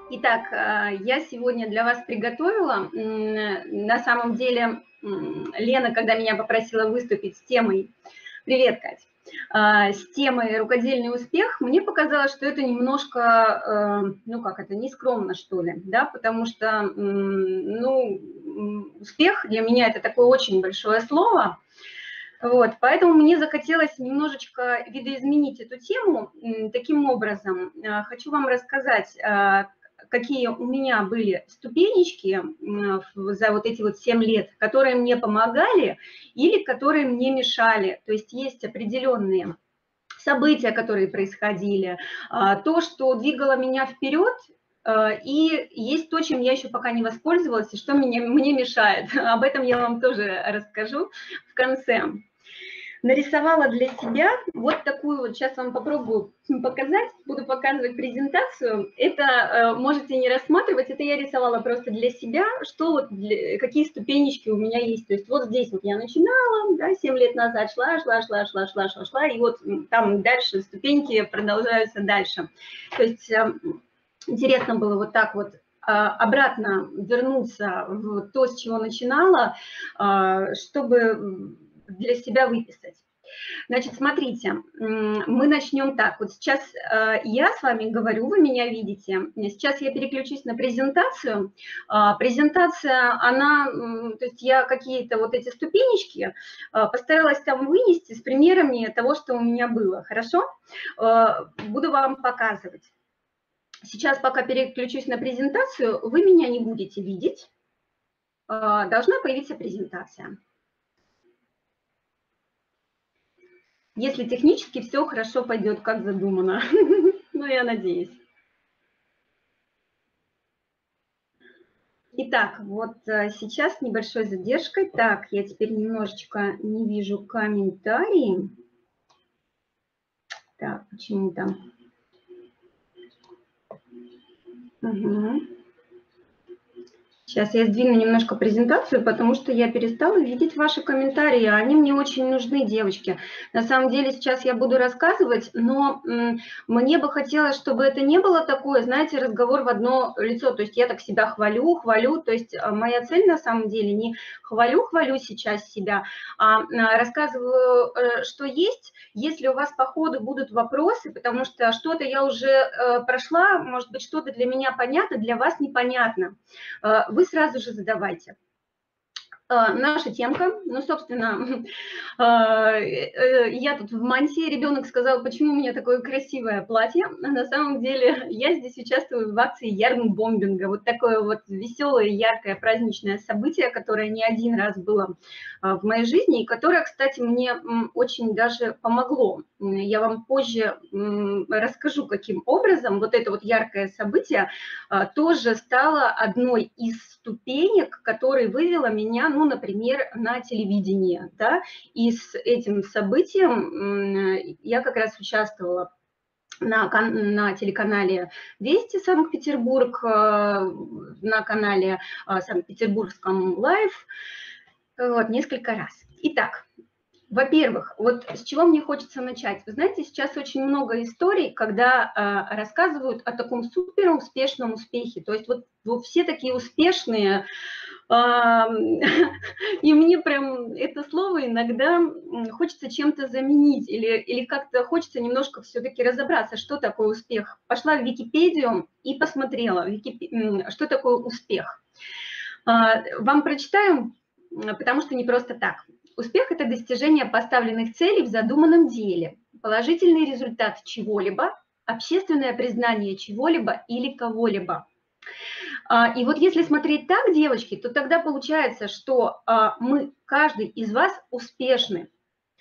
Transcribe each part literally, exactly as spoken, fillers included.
Итак, а, я сегодня для вас приготовила, м, на самом деле, м, Лена, когда меня попросила выступить с темой, привет, Кать, а, с темой «Рукодельный успех», мне показалось, что это немножко, э, ну как это, нескромно, что ли, да, потому что, м, ну, м, успех для меня – это такое очень большое слово, вот, поэтому мне захотелось немножечко видоизменить эту тему м, таким образом. А, Хочу вам рассказать, а, какие у меня были ступенечки м, в- за вот эти вот семь лет, которые мне помогали или которые мне мешали. То есть есть определенные события, которые происходили, а, то, что двигало меня вперед, а, и есть то, чем я еще пока не воспользовалась, и что мне, мне мешает. Об этом я вам тоже расскажу в конце. Нарисовала для себя вот такую вот, сейчас вам попробую показать, буду показывать презентацию. Это э, можете не рассматривать, это я рисовала просто для себя, что вот, для, какие ступенечки у меня есть. То есть вот здесь вот я начинала, да, семь лет назад шла, шла, шла, шла, шла, шла, шла, и вот там дальше ступеньки продолжаются дальше. То есть э, интересно было вот так вот обратно вернуться в то, с чего начинала, чтобы для себя выписать. Значит, смотрите, мы начнем так. Вот сейчас я с вами говорю, вы меня видите. Сейчас я переключусь на презентацию. Презентация, она, то есть я какие-то вот эти ступенечки постаралась там вынести с примерами того, что у меня было. Хорошо? Буду вам показывать. Сейчас, пока переключусь на презентацию, вы меня не будете видеть. Должна появиться презентация. Если технически все хорошо пойдет, как задумано. Ну, я надеюсь. Итак, вот сейчас с небольшой задержкой. Так, я теперь немножечко не вижу комментарии. Так, почему там? Угу. Сейчас я сдвину немножко презентацию, потому что я перестала видеть ваши комментарии. Они мне очень нужны, девочки. На самом деле сейчас я буду рассказывать, но мне бы хотелось, чтобы это не было такое, знаете, разговор в одно лицо. То есть я так себя хвалю, хвалю. То есть моя цель на самом деле не хвалю-хвалю сейчас себя, а рассказываю, что есть. Если у вас по ходу будут вопросы, потому что что-то я уже прошла, может быть, что-то для меня понятно, для вас непонятно, вы сразу же задавайте. Наша темка, ну, собственно, я тут в мантии, ребенок сказал, почему у меня такое красивое платье. На самом деле я здесь участвую в акции ярн-бомбинга. Вот такое вот веселое, яркое, праздничное событие, которое не один раз было в моей жизни, и которое, кстати, мне очень даже помогло. Я вам позже расскажу, каким образом вот это вот яркое событие тоже стало одной из ступенек, которые вывела меня, ну, например, на телевидение, да, и с этим событием я как раз участвовала на, на телеканале «Вести Санкт-Петербург», на канале Санкт-Петербургском лайв, вот, несколько раз. Итак, во-первых, вот с чего мне хочется начать. Вы знаете, сейчас очень много историй, когда э, рассказывают о таком супер успешном успехе. То есть вот, вот все такие успешные, э, и мне прям это слово иногда хочется чем-то заменить или, или как-то хочется немножко все-таки разобраться, что такое успех. Пошла в Википедию и посмотрела, что такое успех. Э, вам прочитаю, потому что не просто так. Успех – это достижение поставленных целей в задуманном деле, положительный результат чего-либо, общественное признание чего-либо или кого-либо. И вот если смотреть так, девочки, то тогда получается, что мы, каждый из вас успешны.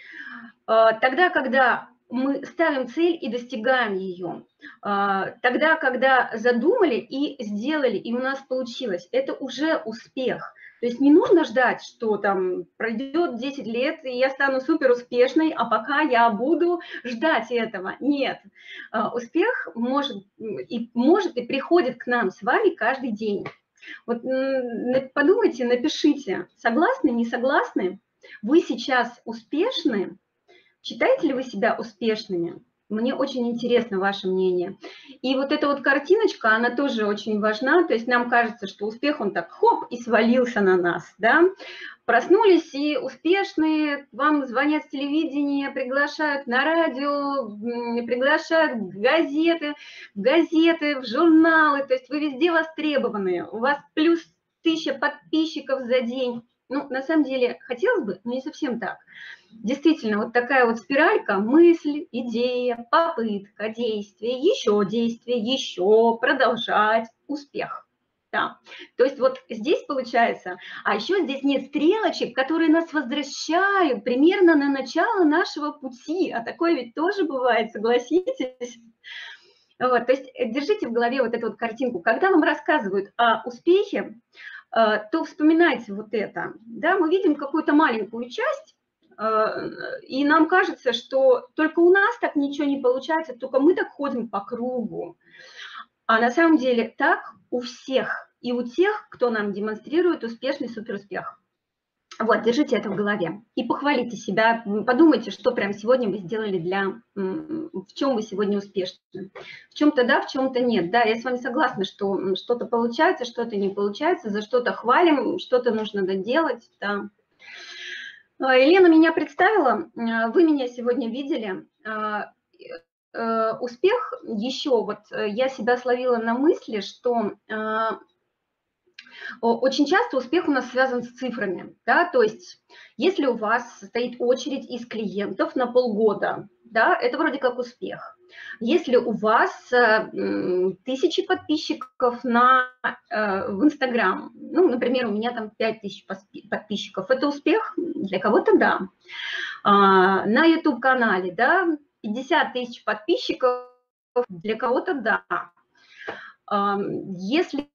Тогда, когда мы ставим цель и достигаем ее, тогда, когда задумали и сделали, и у нас получилось, это уже успех. То есть не нужно ждать, что там пройдет десять лет, и я стану супер успешной, а пока я буду ждать этого. Нет. Успех может и, может и приходит к нам с вами каждый день. Вот подумайте, напишите, согласны, не согласны? Вы сейчас успешны? Считаете ли вы себя успешными? Мне очень интересно ваше мнение. И вот эта вот картиночка, она тоже очень важна, то есть нам кажется, что успех, он так хоп, и свалился на нас, да. Проснулись и успешные, вам звонят с телевидения, приглашают на радио, приглашают в газеты, в газеты, в журналы, то есть вы везде востребованные, у вас плюс тысяча подписчиков за день. Ну, на самом деле, хотелось бы, но не совсем так. Действительно, вот такая вот спиралька: мысль, идея, попытка, действие, еще действие, еще, продолжать, успех. Да. То есть вот здесь получается, а еще здесь нет стрелочек, которые нас возвращают примерно на начало нашего пути, а такое ведь тоже бывает, согласитесь? Вот, то есть держите в голове вот эту вот картинку. Когда вам рассказывают о успехе, то вспоминайте вот это. Да, мы видим какую-то маленькую часть, и нам кажется, что только у нас так ничего не получается, только мы так ходим по кругу. А на самом деле так у всех, и у тех, кто нам демонстрирует успешный суперуспех. Вот, держите это в голове и похвалите себя, подумайте, что прям сегодня вы сделали для, в чем вы сегодня успешны. В чем-то да, в чем-то нет. Да, я с вами согласна, что что-то получается, что-то не получается, за что-то хвалим, что-то нужно доделать, да. Елена меня представила, вы меня сегодня видели. Успех еще, вот я себя словила на мысли, что очень часто успех у нас связан с цифрами, да, то есть если у вас стоит очередь из клиентов на полгода, да, это вроде как успех. Если у вас тысячи подписчиков на, в Инстаграм, ну, например, у меня там пять тысяч подписчиков, это успех? Для кого-то да. На YouTube-канале, да, пятьдесят тысяч подписчиков, для кого-то да. Если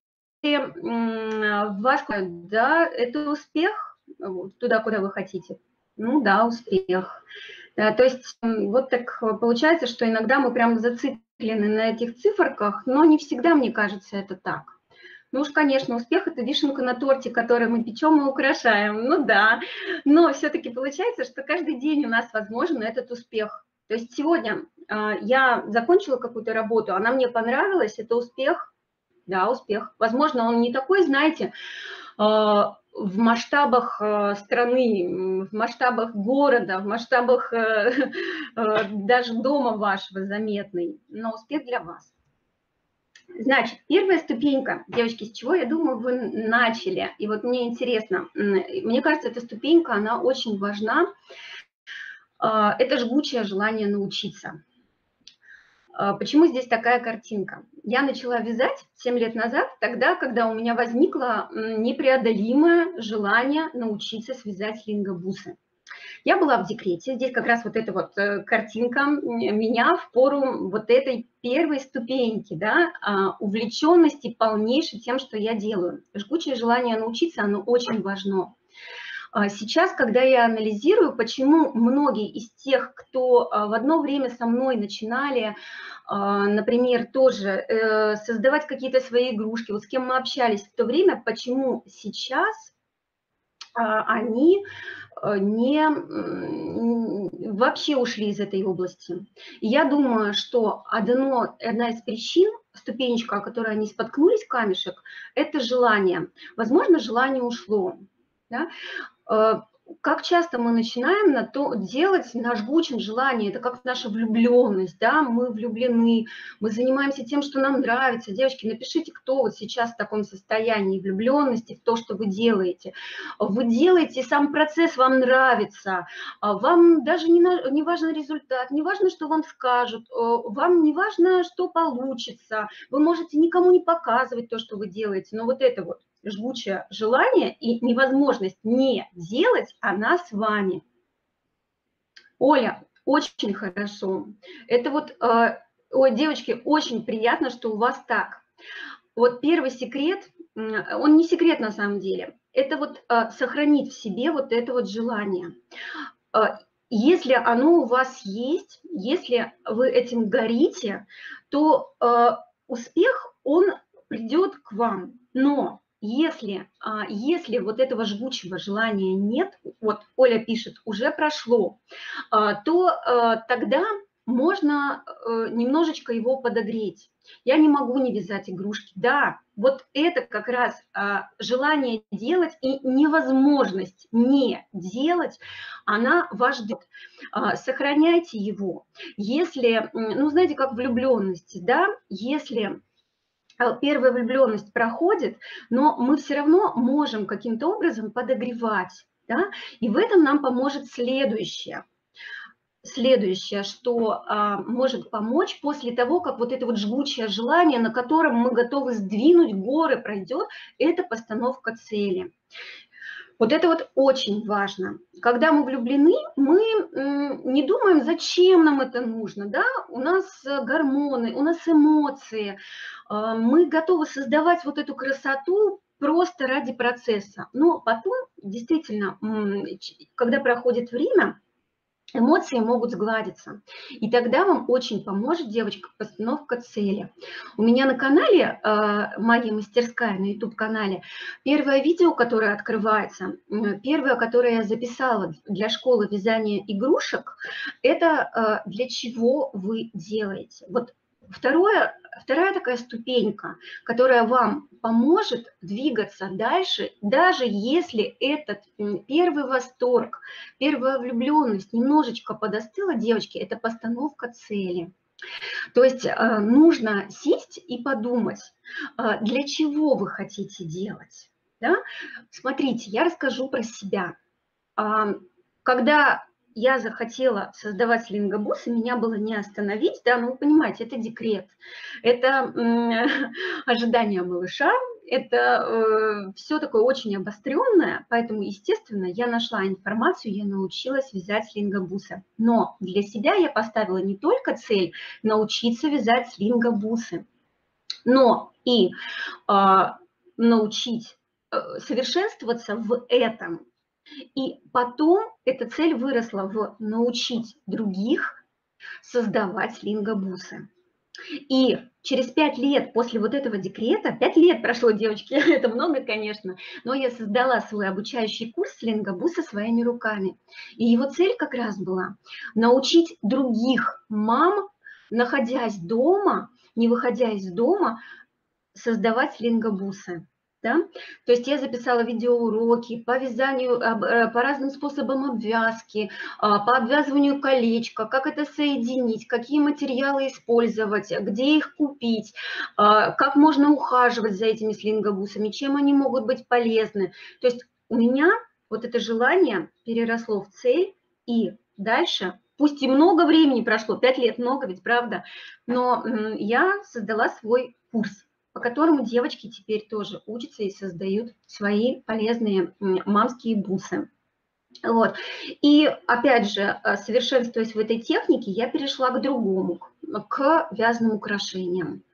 ваш, да, это успех туда, куда вы хотите? Ну да, успех. Да, то есть вот так получается, что иногда мы прям зациклены на этих циферках, но не всегда, мне кажется, это так. Ну уж, конечно, успех – это вишенка на торте, который мы печем и украшаем, ну да, но все-таки получается, что каждый день у нас возможен этот успех. То есть сегодня э, я закончила какую-то работу, она мне понравилась, это успех, да, успех. Возможно, он не такой, знаете, э, в масштабах э, страны, в масштабах города, в масштабах э, э, даже дома вашего заметный, но успех для вас. Значит, первая ступенька, девочки, с чего, я думаю, вы начали. И вот мне интересно, мне кажется, эта ступенька, она очень важна. Это жгучее желание научиться. Почему здесь такая картинка? Я начала вязать семь лет назад, тогда, когда у меня возникло непреодолимое желание научиться связать лингобусы. Я была в декрете, здесь как раз вот эта вот картинка меня в пору вот этой первой ступеньки, да, увлеченности полнейшей тем, что я делаю. Жгучее желание научиться, оно очень важно. Сейчас, когда я анализирую, почему многие из тех, кто в одно время со мной начинали, например, тоже создавать какие-то свои игрушки, вот с кем мы общались в то время, почему сейчас они не вообще ушли из этой области. И я думаю, что одно, одна из причин, ступенечка, о которой они споткнулись, камешек, это желание. Возможно, желание ушло. Да? Как часто мы начинаем на то делать на жгучем желании, это как наша влюбленность, да, мы влюблены, мы занимаемся тем, что нам нравится. Девочки, напишите, кто вот сейчас в таком состоянии влюбленности, в то, что вы делаете. Вы делаете, сам процесс вам нравится, вам даже не, не важен результат, не важно, что вам скажут, вам не важно, что получится, вы можете никому не показывать то, что вы делаете, но вот это вот жгучее желание и невозможность не делать, она с вами. Оля, очень хорошо. Это вот, э, ой, девочки, очень приятно, что у вас так. Вот первый секрет, он не секрет на самом деле, это вот э, сохранить в себе вот это вот желание. Э, если оно у вас есть, если вы этим горите, то э, успех, он придет к вам. Но Если, если вот этого жгучего желания нет, вот Оля пишет, уже прошло, то тогда можно э, немножечко его подогреть. Я не могу не вязать игрушки. Да, вот это как раз а, желание делать и невозможность не делать, она вас ждет. А, сохраняйте его. Если, ну, знаете, как влюбленности, да, если первая влюбленность проходит, но мы все равно можем каким-то образом подогревать, да, и в этом нам поможет следующее. Следующее, что а, может помочь после того, как вот это вот жгучее желание, на котором мы готовы сдвинуть горы, пройдет, это постановка цели. Вот это вот очень важно. Когда мы влюблены, мы не думаем, зачем нам это нужно. Да? У нас гормоны, у нас эмоции. Мы готовы создавать вот эту красоту просто ради процесса. Но потом, действительно, когда проходит время, эмоции могут сгладиться. И тогда вам очень поможет, девочка, постановка цели. У меня на канале, «Магия мастерская», на YouTube-канале, первое видео, которое открывается, первое, которое я записала для школы вязания игрушек, это для чего вы делаете. Вот второе, вторая такая ступенька, которая вам поможет двигаться дальше, даже если этот первый восторг, первая влюбленность немножечко подостыла, девочки, это постановка цели. То есть нужно сесть и подумать, для чего вы хотите делать. Да? Смотрите, я расскажу про себя. Когда я захотела создавать слингобусы, меня было не остановить, да, ну вы понимаете, это декрет, это ожидание малыша, это э, все такое очень обостренное, поэтому, естественно, я нашла информацию, я научилась вязать слингобусы. Но для себя я поставила не только цель научиться вязать слингобусы, но и э, научить э, совершенствоваться в этом. И потом эта цель выросла в научить других создавать слингобусы. И через пять лет после вот этого декрета, пять лет прошло, девочки, это много, конечно, но я создала свой обучающий курс слингобуса своими руками. И его цель как раз была научить других мам, находясь дома, не выходя из дома, создавать слингобусы. Да? То есть я записала видеоуроки по вязанию, по разным способам обвязки, по обвязыванию колечка, как это соединить, какие материалы использовать, где их купить, как можно ухаживать за этими слингобусами, чем они могут быть полезны. То есть у меня вот это желание переросло в цель, и дальше, пусть и много времени прошло, пять лет много ведь, правда, но я создала свой курс, по которому девочки теперь тоже учатся и создают свои полезные мамские бусы. Вот. И опять же, совершенствуясь в этой технике, я перешла к другому, к вязаным украшениям.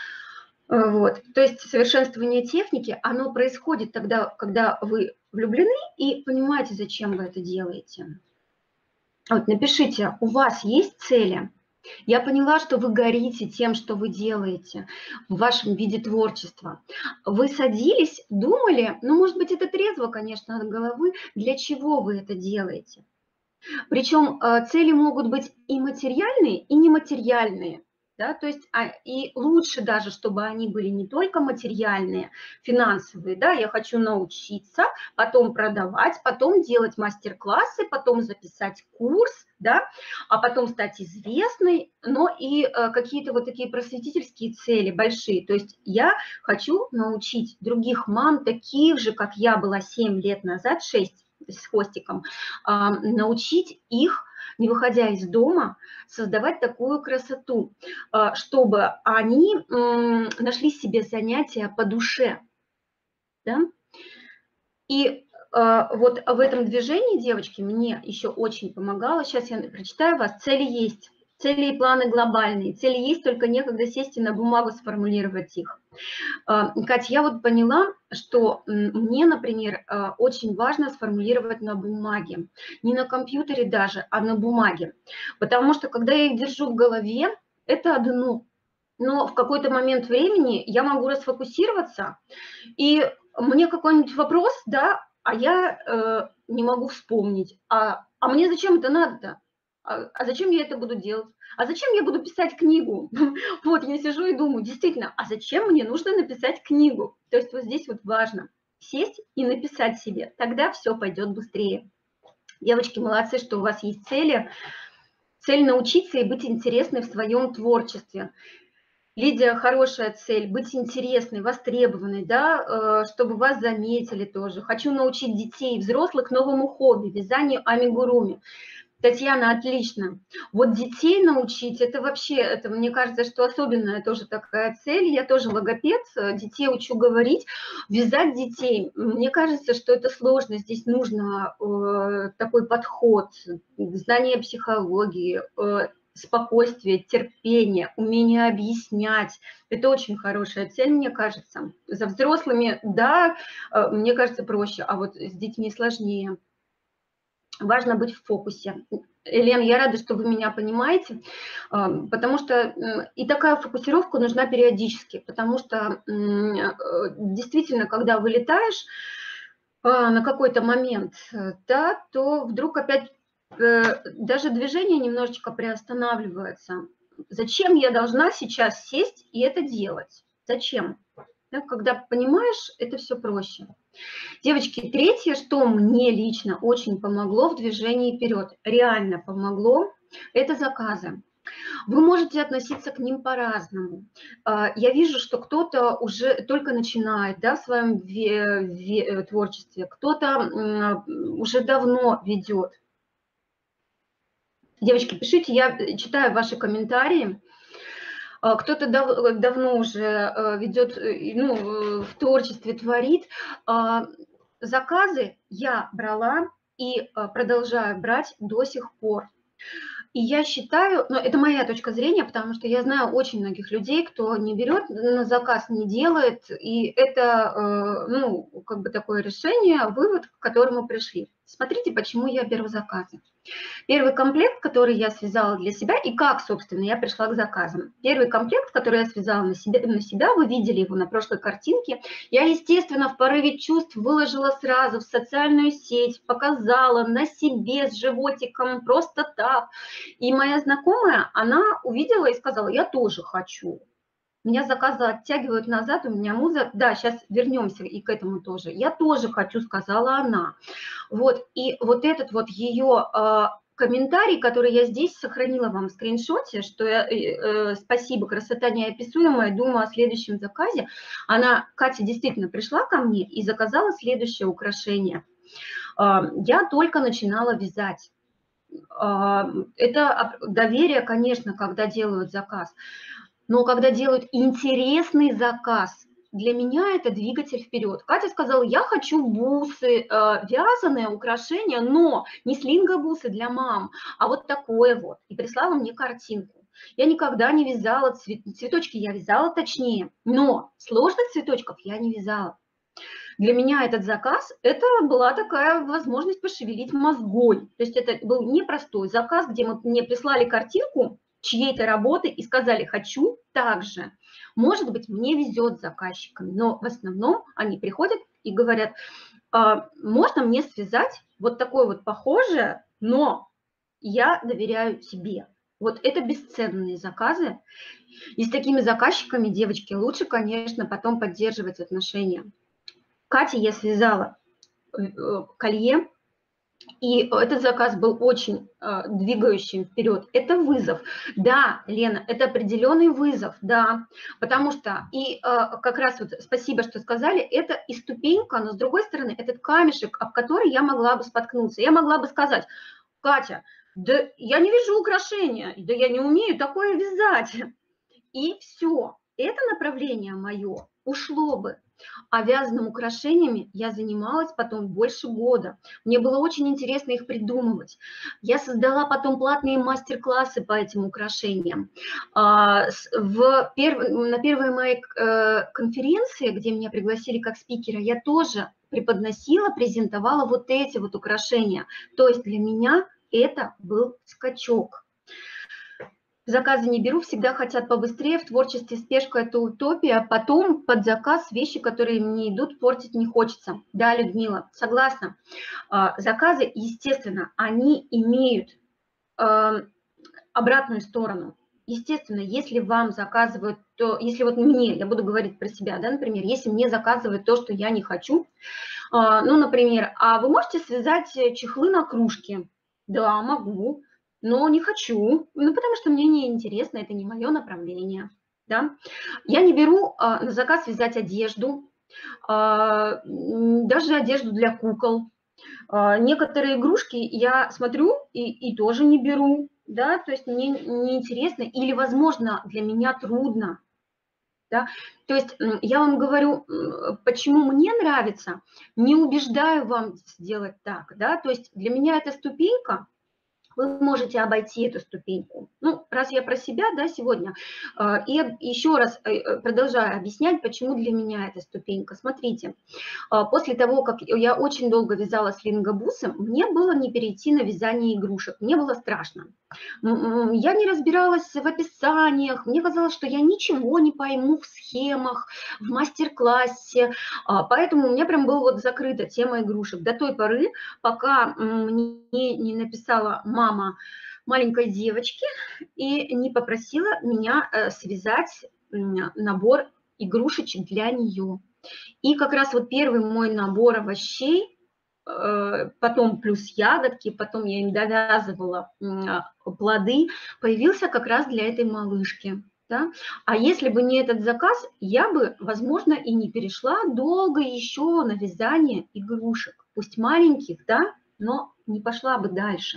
Вот. То есть совершенствование техники, оно происходит тогда, когда вы влюблены и понимаете, зачем вы это делаете. Вот, напишите, у вас есть цели? Я поняла, что вы горите тем, что вы делаете в вашем виде творчества. Вы садились, думали, ну, может быть, это трезво, конечно, от головы, для чего вы это делаете. Причем цели могут быть и материальные, и нематериальные. Да, то есть, а, и лучше даже, чтобы они были не только материальные, финансовые, да, я хочу научиться, потом продавать, потом делать мастер-классы, потом записать курс, да, а потом стать известной, но и э, какие-то вот такие просветительские цели большие. То есть я хочу научить других мам, таких же, как я была семь лет назад, шесть с хвостиком, э, научить их, не выходя из дома, создавать такую красоту, чтобы они нашли себе занятия по душе. Да? И вот в этом движении, девочки, мне еще очень помогало, сейчас я прочитаю вас, цели есть. Цели и планы глобальные. Цели есть, только некогда сесть и на бумагу сформулировать их. Катя, я вот поняла, что мне, например, очень важно сформулировать на бумаге. Не на компьютере даже, а на бумаге. Потому что, когда я их держу в голове, это одно. Но в какой-то момент времени я могу расфокусироваться, и мне какой-нибудь вопрос, да, а я э, не могу вспомнить. А, а мне зачем это надо-то? А, а зачем я это буду делать? А зачем я буду писать книгу? Вот я сижу и думаю, действительно, а зачем мне нужно написать книгу? То есть вот здесь вот важно сесть и написать себе, тогда все пойдет быстрее. Девочки, молодцы, что у вас есть цели. Цель научиться и быть интересной в своем творчестве. Лидия, хорошая цель, быть интересной, востребованной, да, э, чтобы вас заметили тоже. Хочу научить детей и взрослых новому хобби, вязанию амигуруми. Татьяна, отлично. Вот детей научить, это вообще, это, мне кажется, что особенная тоже такая цель. Я тоже логопед, детей учу говорить. Вязать детей, мне кажется, что это сложно. Здесь нужно э, такой подход, знание психологии, э, спокойствие, терпение, умение объяснять. Это очень хорошая цель, мне кажется. За взрослыми, да, э, мне кажется, проще, а вот с детьми сложнее. Важно быть в фокусе. Елена, я рада, что вы меня понимаете, потому что и такая фокусировка нужна периодически, потому что действительно, когда вылетаешь на какой-то момент, да, то вдруг опять даже движение немножечко приостанавливается. Зачем я должна сейчас сесть и это делать? Зачем? Да, когда понимаешь, это все проще. Девочки, третье, что мне лично очень помогло в движении вперед, реально помогло, это заказы. Вы можете относиться к ним по-разному. Я вижу, что кто-то уже только начинает, да, в своем творчестве, кто-то уже давно ведет. Девочки, пишите, я читаю ваши комментарии. Кто-то дав, давно уже ведет, ну, в творчестве творит. Заказы я брала и продолжаю брать до сих пор. И я считаю, но это моя точка зрения, потому что я знаю очень многих людей, кто не берет на заказ, не делает, и это, ну, как бы такое решение, вывод, к которому пришли. Смотрите, почему я беру заказы. Первый комплект, который я связала для себя, и как, собственно, я пришла к заказам. Первый комплект, который я связала на себя, на себя, вы видели его на прошлой картинке, я, естественно, в порыве чувств выложила сразу в социальную сеть, показала на себе с животиком, просто так. И моя знакомая, она увидела и сказала, я тоже хочу. Меня заказы оттягивают назад, у меня муза... Да, сейчас вернемся и к этому тоже. Я тоже хочу, сказала она. Вот, и вот этот вот ее э, комментарий, который я здесь сохранила вам в скриншоте, что я, э, спасибо, красота неописуемая, думаю о следующем заказе. Она, Катя, действительно пришла ко мне и заказала следующее украшение. Э, я только начинала вязать. Э, это доверие, конечно, когда делают заказ. Но когда делают интересный заказ, для меня это двигатель вперед. Катя сказала, я хочу бусы, э, вязаные украшения, но не слинго-бусы для мам, а вот такое вот. И прислала мне картинку. Я никогда не вязала цвет... цветочки, я вязала точнее, но сложных цветочков я не вязала. Для меня этот заказ, это была такая возможность пошевелить мозгой. То есть это был непростой заказ, где мы, мне прислали картинку чьей-то работы и сказали, хочу так же. Может быть, мне везет с заказчиками, но в основном они приходят и говорят, можно мне связать вот такое вот похожее, но я доверяю себе. Вот это бесценные заказы. И с такими заказчиками, девочки, лучше, конечно, потом поддерживать отношения. Кате я связала колье, и этот заказ был очень э, двигающим вперед. Это вызов. Да, Лена, это определенный вызов, да, потому что, и э, как раз вот спасибо, что сказали, это и ступенька, но с другой стороны, этот камешек, об который я могла бы споткнуться. Я могла бы сказать, Катя, да я не вяжу украшения, да я не умею такое вязать. И все, это направление мое ушло бы. А вязаными украшениями я занималась потом больше года. Мне было очень интересно их придумывать. Я создала потом платные мастер-классы по этим украшениям. В перв... На первой моей конференции, где меня пригласили как спикера, я тоже преподносила, презентовала вот эти вот украшения. То есть для меня это был скачок. Заказы не беру, всегда хотят побыстрее, в творчестве спешка – это утопия, а потом под заказ вещи, которые мне идут, портить не хочется. Да, Людмила, согласна. Заказы, естественно, они имеют э, обратную сторону. Естественно, если вам заказывают, то если вот мне, я буду говорить про себя, да, например, если мне заказывают то, что я не хочу, а, ну, например, а вы можете связать чехлы на кружки? Да, могу, но не хочу, ну, потому что мне не интересно, это не мое направление, да. Я не беру а, на заказ вязать одежду, а, м, даже одежду для кукол. А, некоторые игрушки я смотрю и, и тоже не беру, да, то есть мне неинтересно или, возможно, для меня трудно, да. То есть я вам говорю, почему мне нравится, не убеждаю вам сделать так, да, то есть для меня это ступенька, вы можете обойти эту ступеньку. Ну, раз я про себя, да, сегодня, и еще раз продолжаю объяснять, почему для меня эта ступенька. Смотрите, после того, как я очень долго вязала слингобусом, мне было не перейти на вязание игрушек, мне было страшно. Я не разбиралась в описаниях, мне казалось, что я ничего не пойму в схемах, в мастер-классе, поэтому у меня прям была вот закрыта тема игрушек до той поры, пока мне не написала мама маленькой девочки и не попросила меня связать набор игрушечек для нее. И как раз вот первый мой набор овощей, потом плюс ягодки, потом я им довязывала плоды, появился как раз для этой малышки. Да? А если бы не этот заказ, я бы, возможно, и не перешла долго еще на вязание игрушек, пусть маленьких, да, но не пошла бы дальше.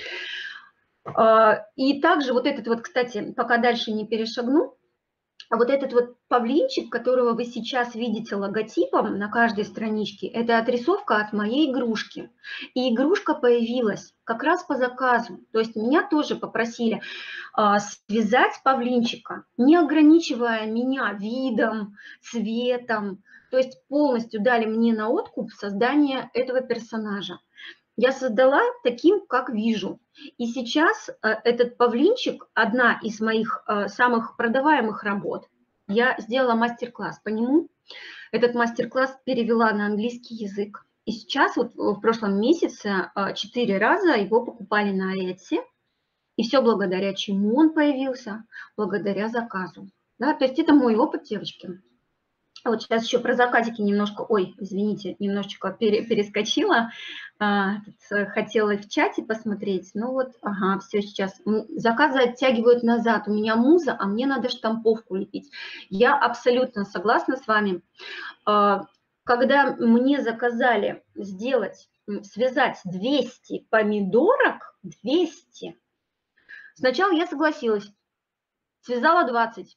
И также вот этот вот, кстати, пока дальше не перешагну, а вот этот вот павлинчик, которого вы сейчас видите логотипом на каждой страничке, это отрисовка от моей игрушки. И игрушка появилась как раз по заказу. То есть меня тоже попросили а, связать павлинчика, не ограничивая меня видом, цветом. То есть полностью дали мне на откуп создание этого персонажа. Я создала таким, как вижу. И сейчас этот павлинчик, одна из моих самых продаваемых работ, я сделала мастер-класс по нему. Этот мастер-класс перевела на английский язык. И сейчас, вот в прошлом месяце, четыре раза его покупали на Etsy. И все благодаря чему он появился? Благодаря заказу. Да, то есть это мой опыт, девочки. Вот сейчас еще про заказики немножко, ой, извините, немножечко пере, перескочила, а, хотела в чате посмотреть, ну вот, ага, все сейчас, заказы оттягивают назад, у меня муза, а мне надо штамповку лепить. Я абсолютно согласна с вами. Когда мне заказали сделать, связать двести помидорок, двести, сначала я согласилась, связала двадцать.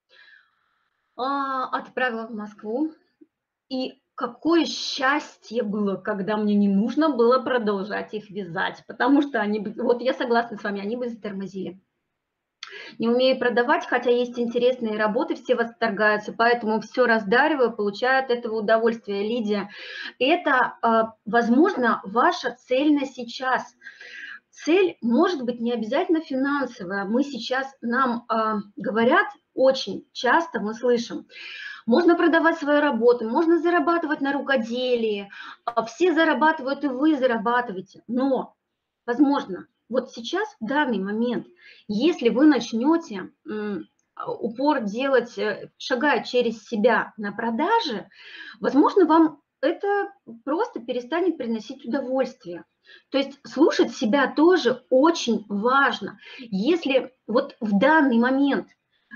Отправила в Москву, и какое счастье было, когда мне не нужно было продолжать их вязать, потому что они бы, вот я согласна с вами, они бы затормозили. Не умею продавать, хотя есть интересные работы, все восторгаются, поэтому все раздариваю, получаю от этого удовольствие. Лидия, это, возможно, ваша цель на сейчас. Цель может быть не обязательно финансовая. Мы сейчас, нам э, говорят, очень часто мы слышим, можно продавать свои работы, можно зарабатывать на рукоделии, все зарабатывают, и вы зарабатываете. Но, возможно, вот сейчас, в данный момент, если вы начнете э, упор делать, шагая через себя на продаже, возможно, вам это просто перестанет приносить удовольствие. То есть слушать себя тоже очень важно. Если вот в данный момент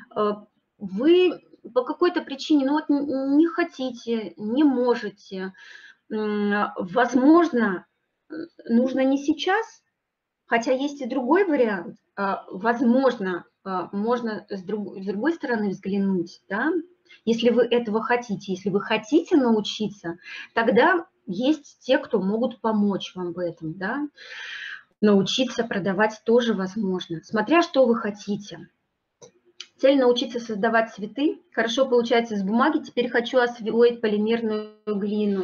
вы по какой-то причине, ну вот не хотите, не можете, возможно, нужно не сейчас, хотя есть и другой вариант, возможно, можно с другой, с другой стороны взглянуть, да? Если вы этого хотите, если вы хотите научиться, тогда есть те, кто могут помочь вам в этом, да? Научиться продавать тоже возможно, смотря что вы хотите. Цель научиться создавать цветы. Хорошо получается с бумаги, теперь хочу освоить полимерную глину.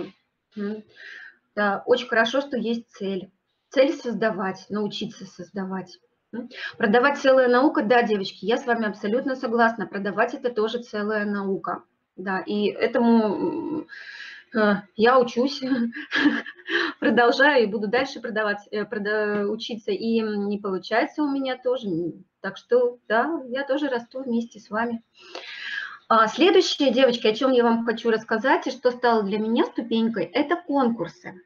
Да, очень хорошо, что есть цель. Цель создавать, научиться создавать. Продавать целая наука, да, девочки, я с вами абсолютно согласна. Продавать это тоже целая наука. Да, и этому Я учусь, продолжаю и буду дальше продавать, учиться, и не получается у меня тоже. Так что, да, я тоже расту вместе с вами. Следующее, девочки, о чем я вам хочу рассказать, и что стало для меня ступенькой, это конкурсы.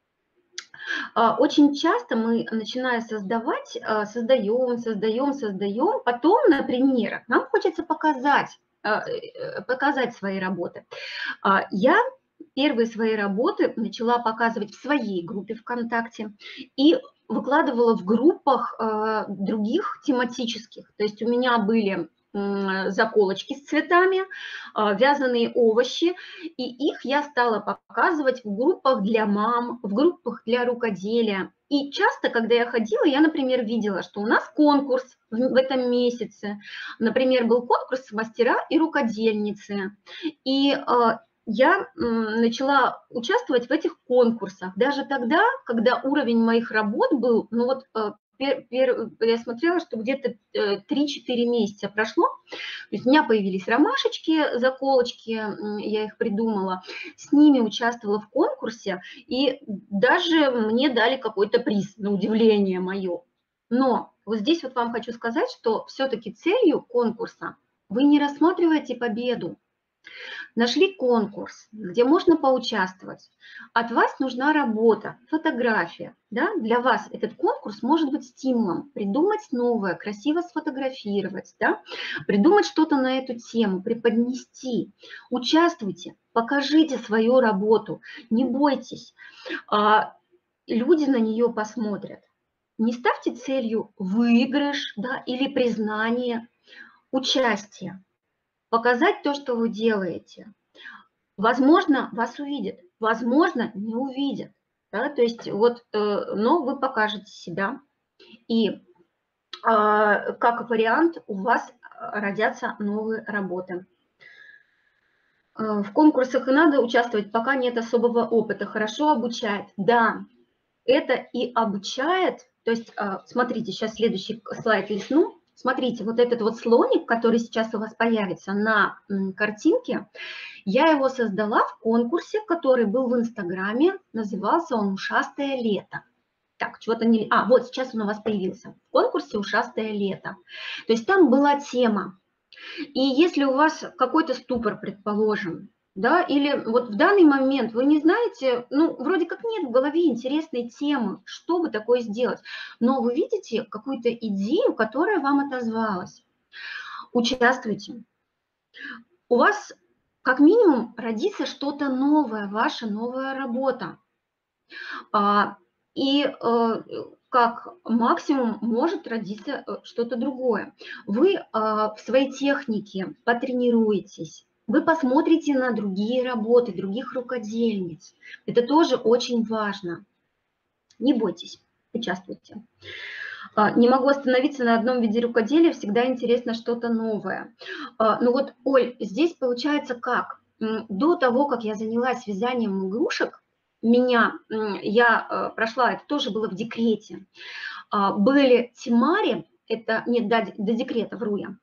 Очень часто мы, начиная создавать, создаем, создаем, создаем, потом, например, нам хочется показать, показать свои работы. Я первые свои работы начала показывать в своей группе ВКонтакте и выкладывала в группах других тематических. То есть у меня были заколочки с цветами, вязаные овощи, и их я стала показывать в группах для мам, в группах для рукоделия. И часто, когда я ходила, я, например, видела, что у нас конкурс в этом месяце. Например, был конкурс «Мастера и рукодельницы». И я начала участвовать в этих конкурсах. Даже тогда, когда уровень моих работ был, ну вот, я смотрела, что где-то три-четыре месяца прошло, то есть у меня появились ромашечки, заколочки, я их придумала, с ними участвовала в конкурсе, и даже мне дали какой-то приз, на удивление мое. Но вот здесь вот вам хочу сказать, что все-таки целью конкурса вы не рассматриваете победу. Нашли конкурс, где можно поучаствовать. От вас нужна работа, фотография. Да? Для вас этот конкурс может быть стимулом придумать новое, красиво сфотографировать, да? Придумать что-то на эту тему, преподнести. Участвуйте, покажите свою работу, не бойтесь. Люди на нее посмотрят. Не ставьте целью выигрыш, да, или признание, участие. Показать то, что вы делаете. Возможно, вас увидят, возможно, не увидят. Да? То есть вот, но вы покажете себя, и как вариант у вас родятся новые работы. В конкурсах и надо участвовать, пока нет особого опыта. Хорошо обучает. Да, это и обучает. То есть, смотрите, сейчас следующий слайд листну. Смотрите, вот этот вот слоник, который сейчас у вас появится на картинке, я его создала в конкурсе, который был в Инстаграме, назывался он «Ушастое лето». Так, чего-то не... А, вот сейчас он у вас появился. В конкурсе «Ушастое лето». То есть там была тема. И если у вас какой-то ступор, предположим, да, или вот в данный момент вы не знаете, ну, вроде как нет в голове интересной темы, что бы такое сделать, но вы видите какую-то идею, которая вам отозвалась. Участвуйте. У вас как минимум родится что-то новое, ваша новая работа. И как максимум может родиться что-то другое. Вы в своей технике потренируетесь. Вы посмотрите на другие работы, других рукодельниц. Это тоже очень важно. Не бойтесь, участвуйте. Не могу остановиться на одном виде рукоделия, всегда интересно что-то новое. Ну вот, Оль, здесь получается как? До того, как я занялась вязанием игрушек, меня, я прошла, это тоже было в декрете, были темари, это, нет, до, до декрета, вру я,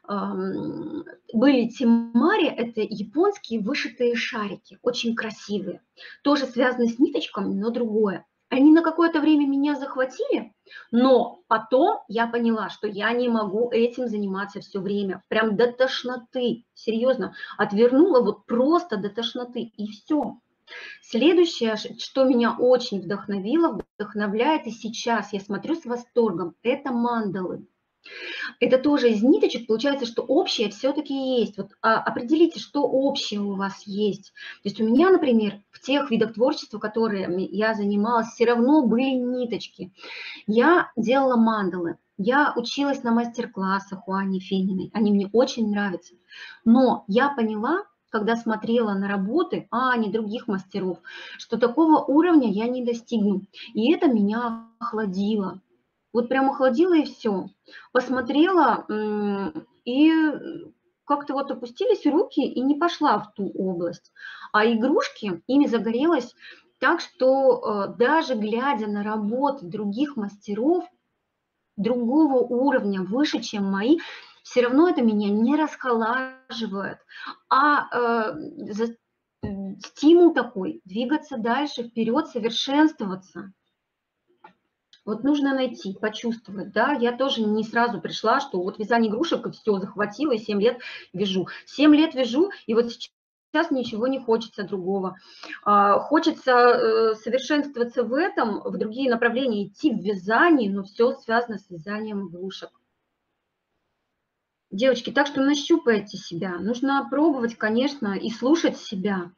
были темари, это японские вышитые шарики, очень красивые, тоже связаны с ниточками, но другое. Они на какое-то время меня захватили, но потом я поняла, что я не могу этим заниматься все время, прям до тошноты, серьезно, отвернула вот просто до тошноты, и все. Следующее, что меня очень вдохновило, вдохновляет и сейчас я смотрю с восторгом, это мандалы. Это тоже из ниточек, получается, что общее все-таки есть. Вот а, определите, что общее у вас есть. То есть у меня, например, в тех видах творчества, которые я занималась, все равно были ниточки. Я делала мандалы, я училась на мастер-классах у Ани Фениной, они мне очень нравятся. Но я поняла, когда смотрела на работы Ани, других мастеров, что такого уровня я не достигну. И это меня охладило. Вот прям охладило и все. Посмотрела, и как-то вот опустились руки, и не пошла в ту область. А игрушки, ими загорелась так, что даже глядя на работы других мастеров, другого уровня, выше, чем мои, все равно это меня не расхолаживает, а стимул такой, двигаться дальше, вперед, совершенствоваться. Вот нужно найти, почувствовать, да, я тоже не сразу пришла, что вот вязание игрушек, и все, захватила, и семь лет вяжу. семь лет вяжу, и вот сейчас ничего не хочется другого. Хочется совершенствоваться в этом, в другие направления идти в вязании, но все связано с вязанием игрушек. Девочки, так что нащупайте себя. Нужно пробовать, конечно, и слушать себя.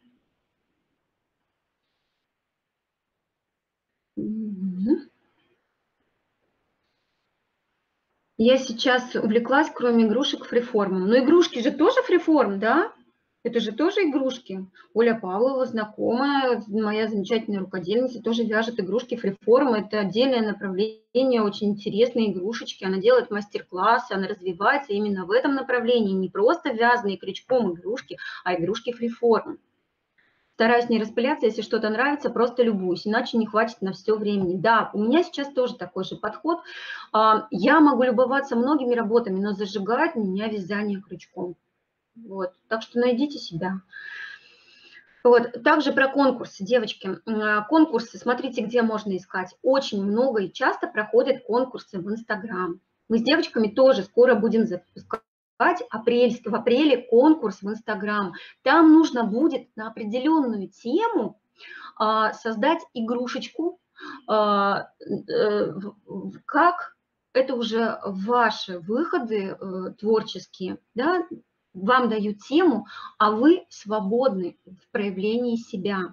Я сейчас увлеклась, кроме игрушек, фриформом. Но игрушки же тоже фриформ, да? Это же тоже игрушки. Оля Павлова, знакомая, моя замечательная рукодельница, тоже вяжет игрушки фриформ. Это отдельное направление, очень интересные игрушечки. Она делает мастер-классы, она развивается именно в этом направлении. Не просто вязаные крючком игрушки, а игрушки фриформ. Стараюсь не распыляться, если что-то нравится, просто любуюсь, иначе не хватит на все времени. Да, у меня сейчас тоже такой же подход. Я могу любоваться многими работами, но зажигает меня вязание крючком. Вот. Так что найдите себя. Вот. Также про конкурсы, девочки. Конкурсы, смотрите, где можно искать. Очень много и часто проходят конкурсы в Инстаграм. Мы с девочками тоже скоро будем запускать. Апрель, в апреле конкурс в Инстаграм. Там нужно будет на определенную тему а, создать игрушечку, а, э, как это уже ваши выходы э, творческие, да, вам дают тему, а вы свободны в проявлении себя.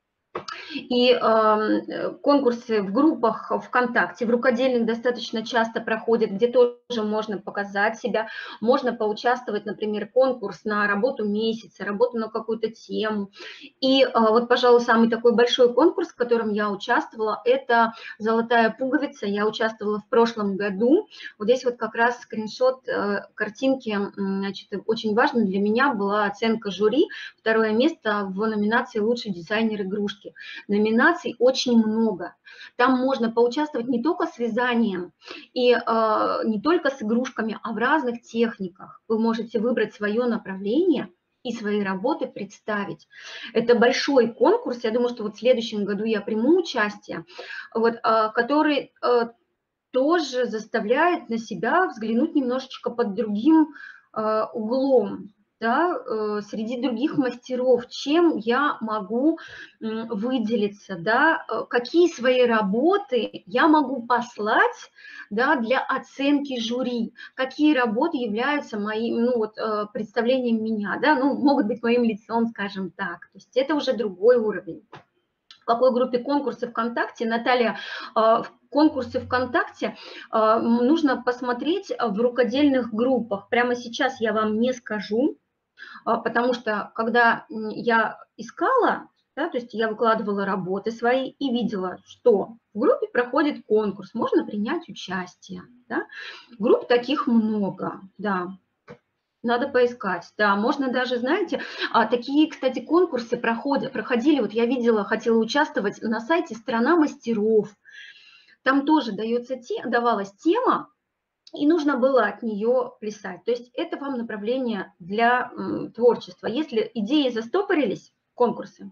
И э, конкурсы в группах ВКонтакте, в рукодельных достаточно часто проходят, где тоже можно показать себя, можно поучаствовать, например, конкурс на работу месяца, работу на какую-то тему. И э, вот, пожалуй, самый такой большой конкурс, в котором я участвовала, это «Золотая пуговица». Я участвовала в прошлом году. Вот здесь вот как раз скриншот э, картинки, значит, очень важно для меня была оценка жюри, второе место в номинации «Лучший дизайнер игрушки». Номинаций очень много. Там можно поучаствовать не только с вязанием и э, не только с игрушками, а в разных техниках. Вы можете выбрать свое направление и свои работы представить. Это большой конкурс, я думаю, что вот в следующем году я приму участие, вот, э, который э, тоже заставляет на себя взглянуть немножечко под другим э, углом. Да, среди других мастеров, чем я могу выделиться, да, какие свои работы я могу послать, да, для оценки жюри, какие работы являются моим, ну, вот, представлением меня, да, ну, могут быть моим лицом, скажем так, то есть это уже другой уровень. В какой группе конкурсы ВКонтакте, Наталья, в конкурсы ВКонтакте нужно посмотреть в рукодельных группах. Прямо сейчас я вам не скажу, потому что когда я искала, да, то есть я выкладывала работы свои и видела, что в группе проходит конкурс, можно принять участие. Да? Групп таких много, да. Надо поискать, да, можно даже, знаете, такие, кстати, конкурсы проходят, проходили, вот я видела, хотела участвовать на сайте «Страна мастеров», там тоже дается, давалась тема, и нужно было от нее плясать. То есть это вам направление для м, творчества. Если идеи застопорились, конкурсы.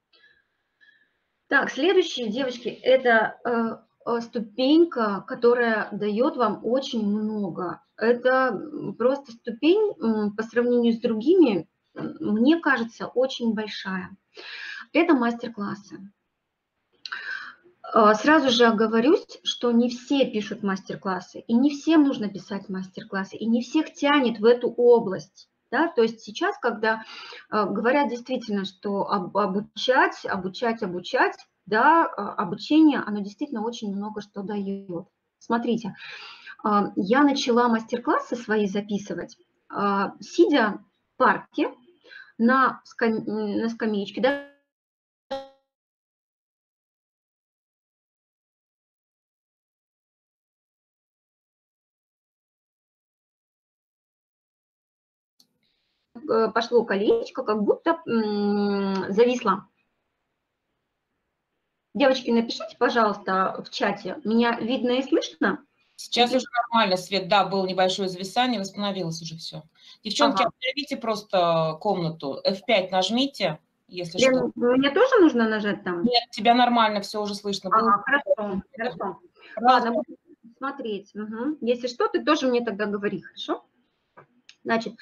Так, следующие, девочки, это э, ступенька, которая дает вам очень много. Это просто ступень м, по сравнению с другими, мне кажется, очень большая. Это мастер-классы. Сразу же оговорюсь, что не все пишут мастер-классы, и не всем нужно писать мастер-классы, и не всех тянет в эту область. Да? То есть сейчас, когда говорят действительно, что об, обучать, обучать, обучать, да, обучение, оно действительно очень много что дает. Смотрите, я начала мастер-классы свои записывать, сидя в парке на, скам... на скамеечке, да, пошло колечко, как будто зависло. Девочки, напишите, пожалуйста, в чате, меня видно и слышно? Сейчас уже нормально, Свет, да, было небольшое зависание, восстановилось уже все. Девчонки, ага. Обновите просто комнату, эф пять нажмите, если что. Лен, мне тоже нужно нажать там? Нет, тебя нормально, все уже слышно было. Ага, хорошо, хорошо. Пожалуйста. Ладно, буду смотреть. Угу. Если что, ты тоже мне тогда говори, хорошо? Значит,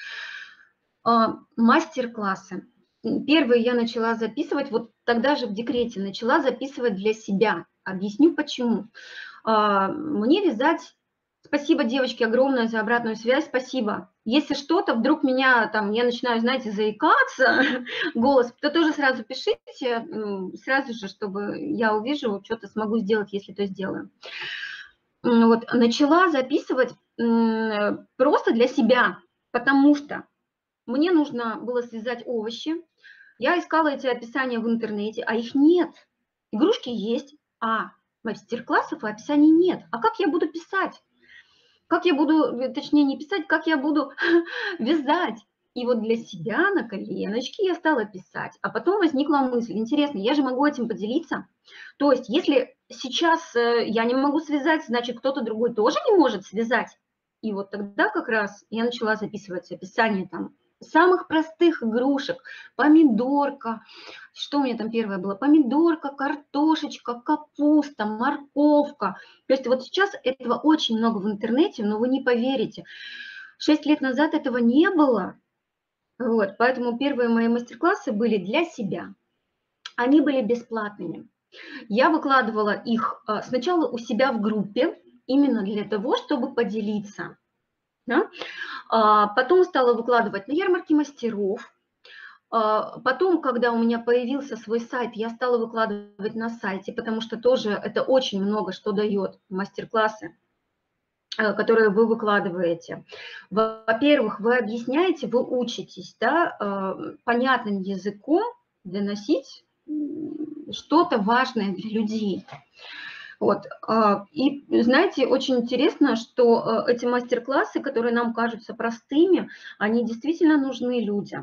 а, мастер-классы. Первые я начала записывать, вот тогда же в декрете начала записывать для себя. Объясню почему. А, Мне вязать, спасибо, девочки, огромное за обратную связь, спасибо. Если что-то, вдруг меня там, я начинаю, знаете, заикаться, голос, то тоже сразу пишите, м, сразу же, чтобы я увижу, что-то смогу сделать, если то сделаю. М, Вот, начала записывать м, просто для себя, потому что мне нужно было связать овощи. Я искала эти описания в интернете, а их нет. Игрушки есть, а мастер-классов и описаний нет. А как я буду писать? Как я буду, э, точнее не писать, как я буду вязать? И вот для себя на коленочке я стала писать. А потом возникла мысль, интересно, я же могу этим поделиться. То есть если сейчас э, я не могу связать, значит кто-то другой тоже не может связать. И вот тогда как раз я начала записывать описание там самых простых игрушек, помидорка, что у меня там первое было, помидорка, картошечка, капуста, морковка. То есть вот сейчас этого очень много в интернете, но вы не поверите. Шесть лет назад этого не было, вот, поэтому первые мои мастер-классы были для себя. Они были бесплатными. Я выкладывала их а, сначала у себя в группе, именно для того, чтобы поделиться. Да? А, потом стала выкладывать на ярмарке мастеров. А, потом, когда у меня появился свой сайт, я стала выкладывать на сайте, потому что тоже это очень много что дает мастер-классы, э, которые вы выкладываете. Во-первых, вы объясняете, вы учитесь, да, э, понятным языком доносить м, что-то важное для людей. Вот. а, И знаете, очень интересно, что э, эти мастер-классы, которые нам кажутся простыми, они действительно нужны людям.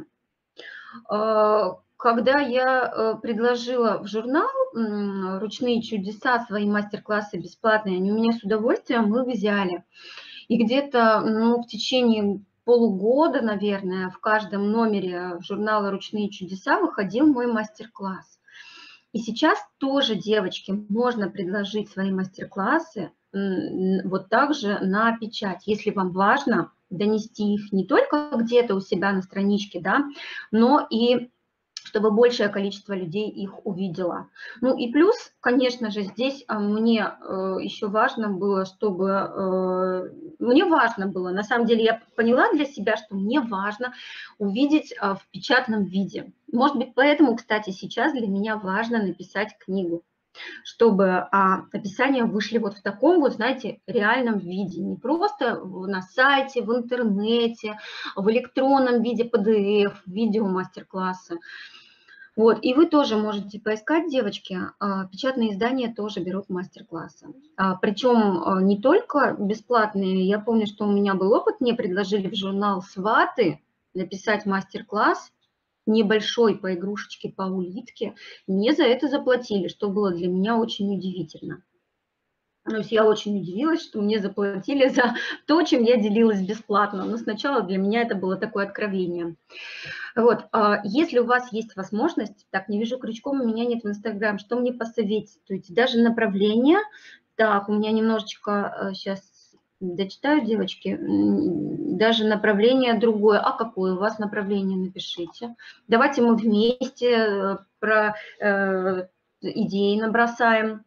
А, Когда я э, предложила в журнал м, «Ручные чудеса» свои мастер-классы бесплатные, они у меня с удовольствием их взяли. И где-то ну, в течение полугода, наверное, в каждом номере журнала «Ручные чудеса» выходил мой мастер-класс. И сейчас тоже, девочки, можно предложить свои мастер-классы м, вот так же на печать, если вам важно донести их не только где-то у себя на страничке, да, но и чтобы большее количество людей их увидело. Ну и плюс, конечно же, здесь а, мне э, еще важно было, чтобы... э, Мне важно было, на самом деле я поняла для себя, что мне важно увидеть а, в печатном виде. Может быть, поэтому, кстати, сейчас для меня важно написать книгу, чтобы а, описания вышли вот в таком вот, знаете, реальном виде, не просто на сайте, в интернете, в электронном виде пи ди эф, видео мастер-классы. Вот, и вы тоже можете поискать, девочки, а, печатные издания тоже берут мастер-классы. А, Причем а, не только бесплатные, я помню, что у меня был опыт, мне предложили в журнал «Сваты» написать мастер-класс небольшой по игрушечке, по улитке, мне за это заплатили, что было для меня очень удивительно. То есть я очень удивилась, что мне заплатили за то, чем я делилась бесплатно, но сначала для меня это было такое откровение. Вот, а если у вас есть возможность, так, не вижу крючком, у меня нет в Инстаграм, что мне посоветуете? Даже направление, так, у меня немножечко, сейчас дочитаю, девочки, даже направление другое. А какое у вас направление, напишите. Давайте мы вместе про э, идеи набросаем.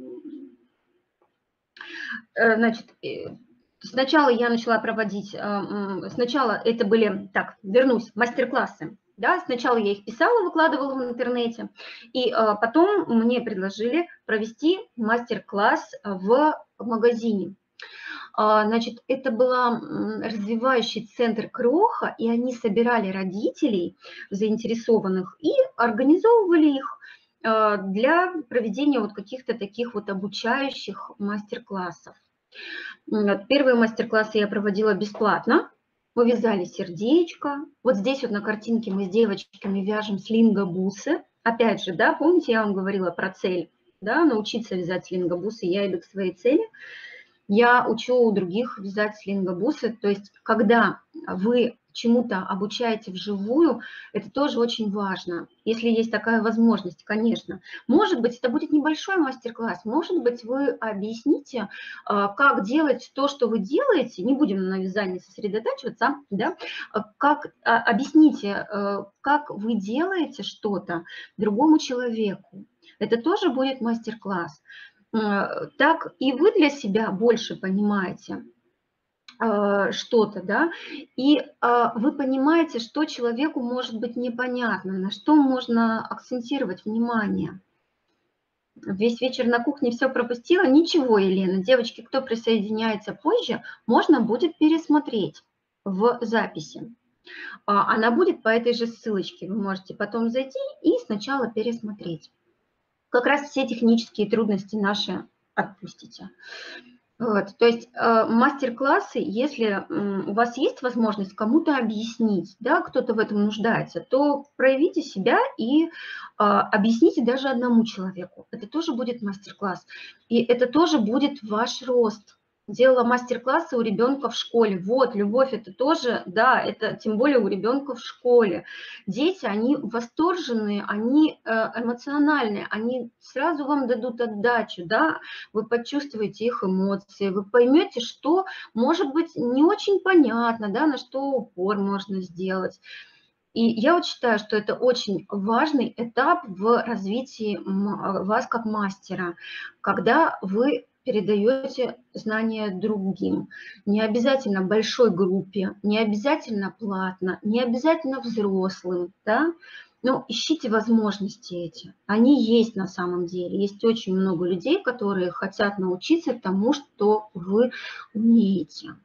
Значит, сначала я начала проводить, сначала это были, так, вернусь, мастер-классы. Да, сначала я их писала, выкладывала в интернете, и потом мне предложили провести мастер-класс в магазине. Значит, это был развивающий центр «Кроха», и они собирали родителей заинтересованных и организовывали их для проведения вот каких-то таких вот обучающих мастер-классов. Первые мастер-классы я проводила бесплатно. Мы вязали сердечко. Вот здесь вот на картинке мы с девочками вяжем слинго-бусы. Опять же, да, помните, я вам говорила про цель, да, научиться вязать слинго-бусы, я иду к своей цели. Я учу у других вязать слинго-бусы. То есть когда вы чему-то обучаете вживую, это тоже очень важно, если есть такая возможность, конечно. Может быть, это будет небольшой мастер-класс, может быть, вы объясните, как делать то, что вы делаете, не будем на вязании сосредотачиваться, да, как, объясните, как вы делаете что-то другому человеку. Это тоже будет мастер-класс. Так и вы для себя больше понимаете что-то, да, и вы понимаете, что человеку может быть непонятно, на что можно акцентировать внимание. Весь вечер на кухне все пропустила? Ничего, Елена. Девочки, кто присоединяется позже, можно будет пересмотреть в записи. Она будет по этой же ссылочке. Вы можете потом зайти и сначала пересмотреть. Как раз все технические трудности наши отпустите. Вот, то есть э, мастер-классы, если э, у вас есть возможность кому-то объяснить, да, кто-то в этом нуждается, то проявите себя и э, объясните даже одному человеку. Это тоже будет мастер-класс. И это тоже будет ваш рост. Делала мастер-классы у ребенка в школе. Вот, любовь это тоже, да, это тем более у ребенка в школе. Дети, они восторженные, они эмоциональные, они сразу вам дадут отдачу, да, вы почувствуете их эмоции, вы поймете, что может быть не очень понятно, да, на что упор можно сделать. И я вот считаю, что это очень важный этап в развитии вас как мастера, когда вы передаете знания другим. Не обязательно большой группе, не обязательно платно, не обязательно взрослым, да? Но ищите возможности эти. Они есть на самом деле. Есть очень много людей, которые хотят научиться тому, что вы умеете.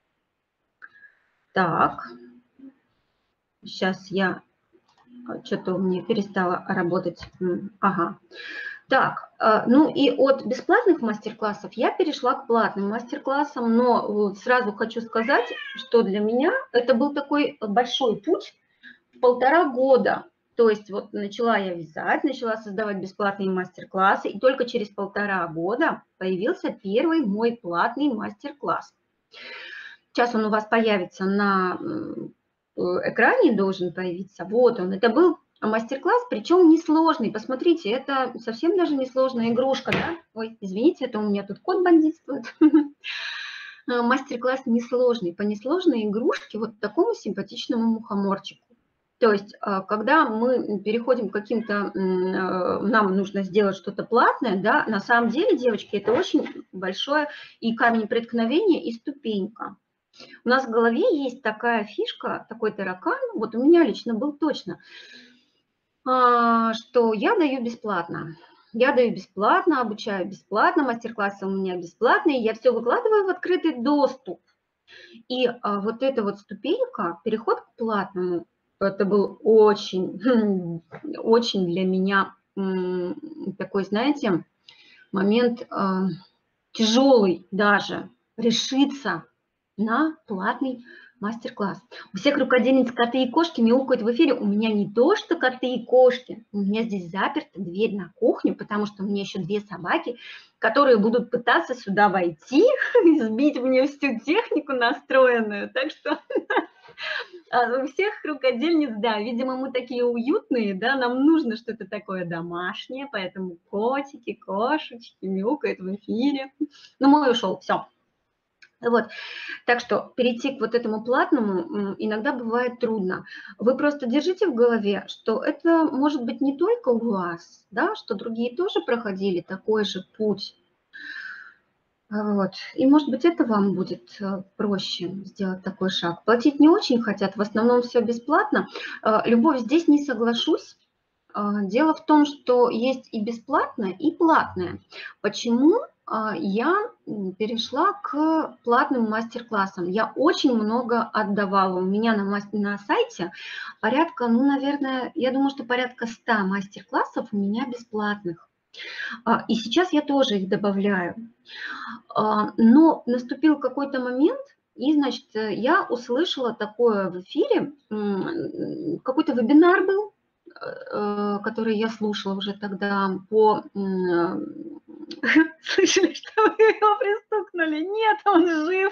Так, сейчас я... Что-то у меня перестало работать. Ага. Так, ну и от бесплатных мастер-классов я перешла к платным мастер-классам, но сразу хочу сказать, что для меня это был такой большой путь в полтора года. То есть вот начала я вязать, начала создавать бесплатные мастер-классы, и только через полтора года появился первый мой платный мастер-класс. Сейчас он у вас появится на экране, должен появиться. Вот он, это был мастер-класс, причем несложный. Посмотрите, это совсем даже несложная игрушка, да? Ой, извините, это у меня тут кот бандитствует. Мастер-класс несложный, по несложной игрушке, вот такому симпатичному мухоморчику. То есть, когда мы переходим к каким-то, нам нужно сделать что-то платное, да, на самом деле, девочки, это очень большое и камень преткновения, и ступенька. У нас в голове есть такая фишка, такой таракан, вот у меня лично был точно, что я даю бесплатно. Я даю бесплатно, обучаю бесплатно, мастер-классы у меня бесплатные, я все выкладываю в открытый доступ. И вот эта вот ступенька, переход к платному, это был очень, очень для меня такой, знаете, момент тяжелый даже, решиться на платный мастер-класс. У всех рукодельниц коты и кошки мяукают в эфире. У меня не то, что коты и кошки. У меня здесь заперта дверь на кухню, потому что у меня еще две собаки, которые будут пытаться сюда войти и сбить мне всю технику настроенную. Так что у всех рукодельниц, да, видимо, мы такие уютные, да, нам нужно что-то такое домашнее, поэтому котики, кошечки мяукают в эфире. Ну, мой ушел, все. Вот. Так что перейти к вот этому платному иногда бывает трудно. Вы просто держите в голове, что это может быть не только у вас, да, что другие тоже проходили такой же путь. Вот. И, может быть, это вам будет проще сделать такой шаг. Платить не очень хотят, в основном все бесплатно. Любовь, здесь не соглашусь. Дело в том, что есть и бесплатное, и платное. Почему я перешла к платным мастер-классам? Я очень много отдавала. У меня на, на сайте порядка, ну, наверное, я думаю, что порядка ста мастер-классов у меня бесплатных. И сейчас я тоже их добавляю. Но наступил какой-то момент, и, значит, я услышала такое в эфире, какой-то вебинар был, который я слушала уже тогда по Слышали, что вы его пристукнули? Нет, он жив.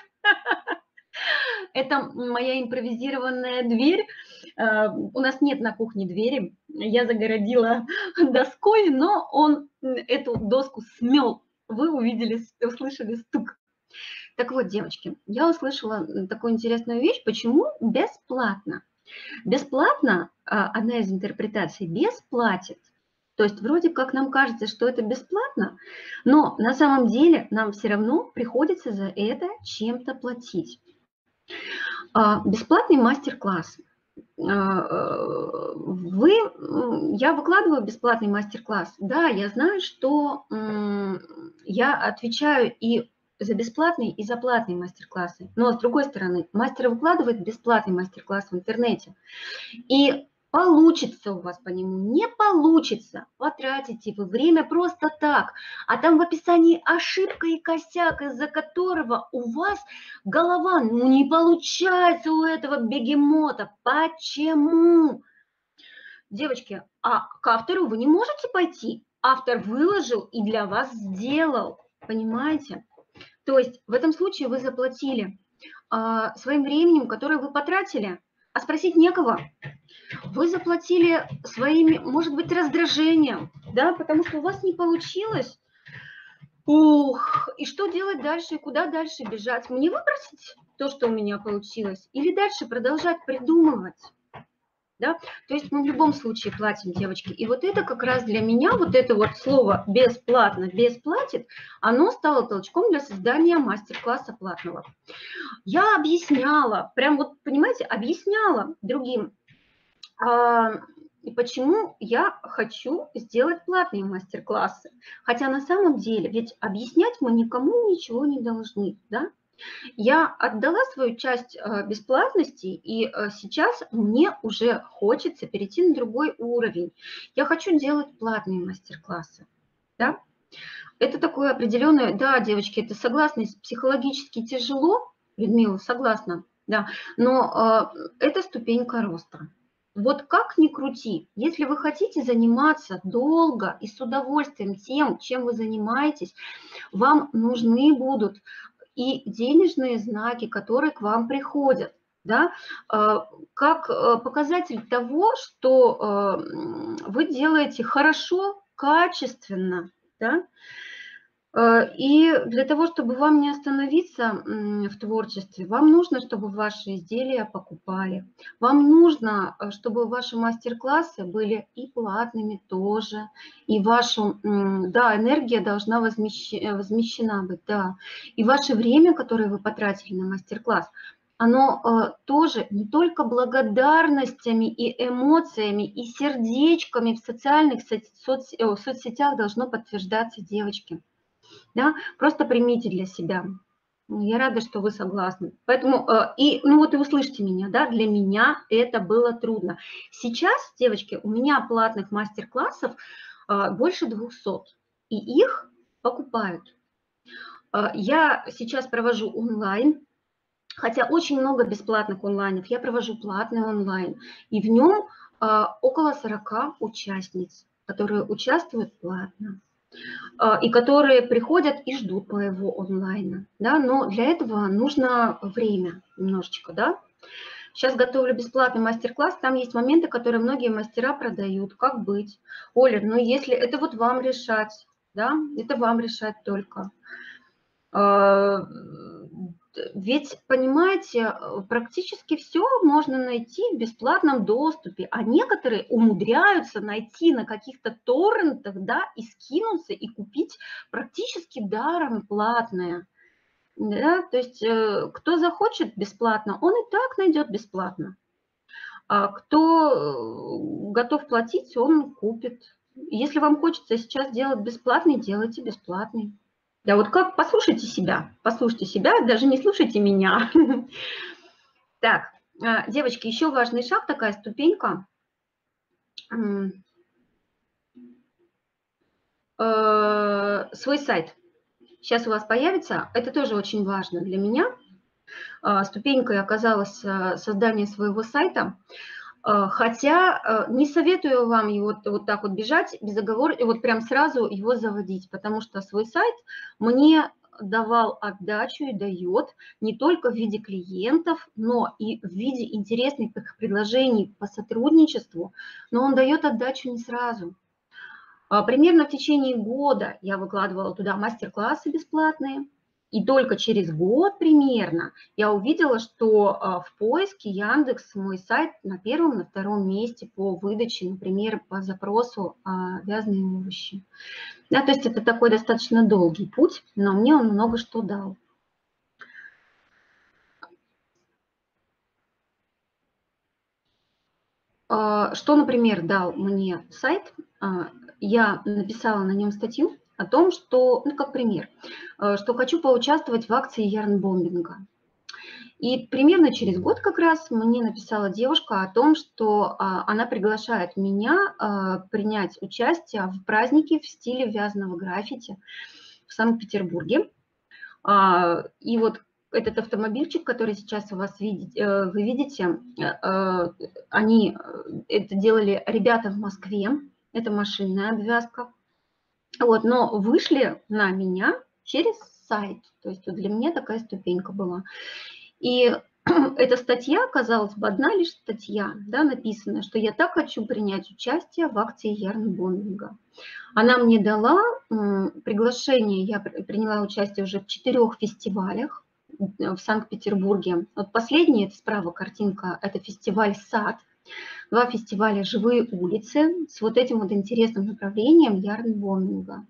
Это моя импровизированная дверь. У нас нет на кухне двери. Я загородила доской, но он эту доску смел. Вы увидели, услышали стук. Так вот, девочки, я услышала такую интересную вещь. Почему бесплатно? Бесплатно, одна из интерпретаций, бесплатит. То есть вроде как нам кажется, что это бесплатно, но на самом деле нам все равно приходится за это чем-то платить. Бесплатный мастер-класс. Вы, я выкладываю бесплатный мастер-класс. Да, я знаю, что я отвечаю и за бесплатные, и за платные мастер-классы. Но с другой стороны, мастер выкладывает бесплатный мастер-класс в интернете. И получится у вас по нему, не получится, потратите вы время просто так, а там в описании ошибка и косяк, из-за которого у вас голова, ну не получается у этого бегемота. Почему? Девочки, а к автору вы не можете пойти? Автор выложил и для вас сделал, понимаете? То есть в этом случае вы заплатили а, своим временем, которое вы потратили, а спросить некого. Вы заплатили своими, может быть, раздражением, да, потому что у вас не получилось. Ух, и что делать дальше, и куда дальше бежать? Мне выбросить то, что у меня получилось, или дальше продолжать придумывать? Да? То есть мы в любом случае платим, девочки. И вот это как раз для меня, вот это вот слово «бесплатно», «бесплатит», оно стало толчком для создания мастер-класса платного. Я объясняла, прям вот, понимаете, объясняла другим, и почему я хочу сделать платные мастер-классы. Хотя на самом деле, ведь объяснять мы никому ничего не должны, да? Я отдала свою часть бесплатности, и сейчас мне уже хочется перейти на другой уровень. Я хочу делать платные мастер-классы, да? Это такое определенное, да, девочки, это согласна, психологически тяжело, Людмила, согласна, да, но это ступенька роста. Вот как ни крути, если вы хотите заниматься долго и с удовольствием тем, чем вы занимаетесь, вам нужны будут и денежные знаки, которые к вам приходят, да, как показатель того, что вы делаете хорошо, качественно, да. И для того, чтобы вам не остановиться в творчестве, вам нужно, чтобы ваши изделия покупали. Вам нужно, чтобы ваши мастер-классы были и платными тоже, и ваша, да, энергия должна возмещена быть, да. И ваше время, которое вы потратили на мастер-класс, оно тоже не только благодарностями и эмоциями, и сердечками в социальных соцсетях должно подтверждаться, девочки. Да, просто примите для себя. Я рада, что вы согласны. Поэтому, и, ну вот и услышьте меня, да, для меня это было трудно. Сейчас, девочки, у меня платных мастер-классов больше двухсот, и их покупают. Я сейчас провожу онлайн, хотя очень много бесплатных онлайнов, я провожу платный онлайн, и в нем около сорока участниц, которые участвуют платно, и которые приходят и ждут моего онлайна, да, но для этого нужно время немножечко, да. Сейчас готовлю бесплатный мастер-класс, там есть моменты, которые многие мастера продают, как быть. Оля, ну если это вот вам решать, да, это вам решать только. Ведь, понимаете, практически все можно найти в бесплатном доступе, а некоторые умудряются найти на каких-то торрентах, да, и скинуться, и купить практически даром платное. Да? То есть кто захочет бесплатно, он и так найдет бесплатно. А кто готов платить, он купит. Если вам хочется сейчас делать бесплатный, делайте бесплатный. Да, вот как, послушайте себя, послушайте себя, даже не слушайте меня. Так, девочки, еще важный шаг, такая ступенька. Свой сайт. Сейчас у вас появится, это тоже очень важно для меня. Ступенькой оказалось создание своего сайта. Хотя не советую вам его вот так вот бежать, без оговорки, вот прям сразу его заводить, потому что свой сайт мне давал отдачу и дает не только в виде клиентов, но и в виде интересных предложений по сотрудничеству, но он дает отдачу не сразу. Примерно в течение года я выкладывала туда мастер-классы бесплатные, и только через год примерно я увидела, что в поиске Яндекс мой сайт на первом, на втором месте по выдаче, например, по запросу вязаные овощи. Да, то есть это такой достаточно долгий путь, но мне он много что дал. Что, например, дал мне сайт? Я написала на нем статью о том, что, ну, как пример, что хочу поучаствовать в акции ярн-бомбинга. И примерно через год как раз мне написала девушка о том, что она приглашает меня принять участие в празднике в стиле вязаного граффити в Санкт-Петербурге. И вот этот автомобильчик, который сейчас у вас видите, вы видите, они это делали ребята в Москве, это машинная обвязка. Вот, но вышли на меня через сайт, то есть вот для меня такая ступенька была. И эта статья, казалось бы, одна лишь статья, да, написана, что я так хочу принять участие в акции ярн-бомбинга. Она мне дала приглашение, я приняла участие уже в четырех фестивалях в Санкт-Петербурге. Вот последний, это справа картинка, это фестиваль «Сад». Два фестиваля «Живые улицы» с вот этим вот интересным направлением ярн-бомбинга.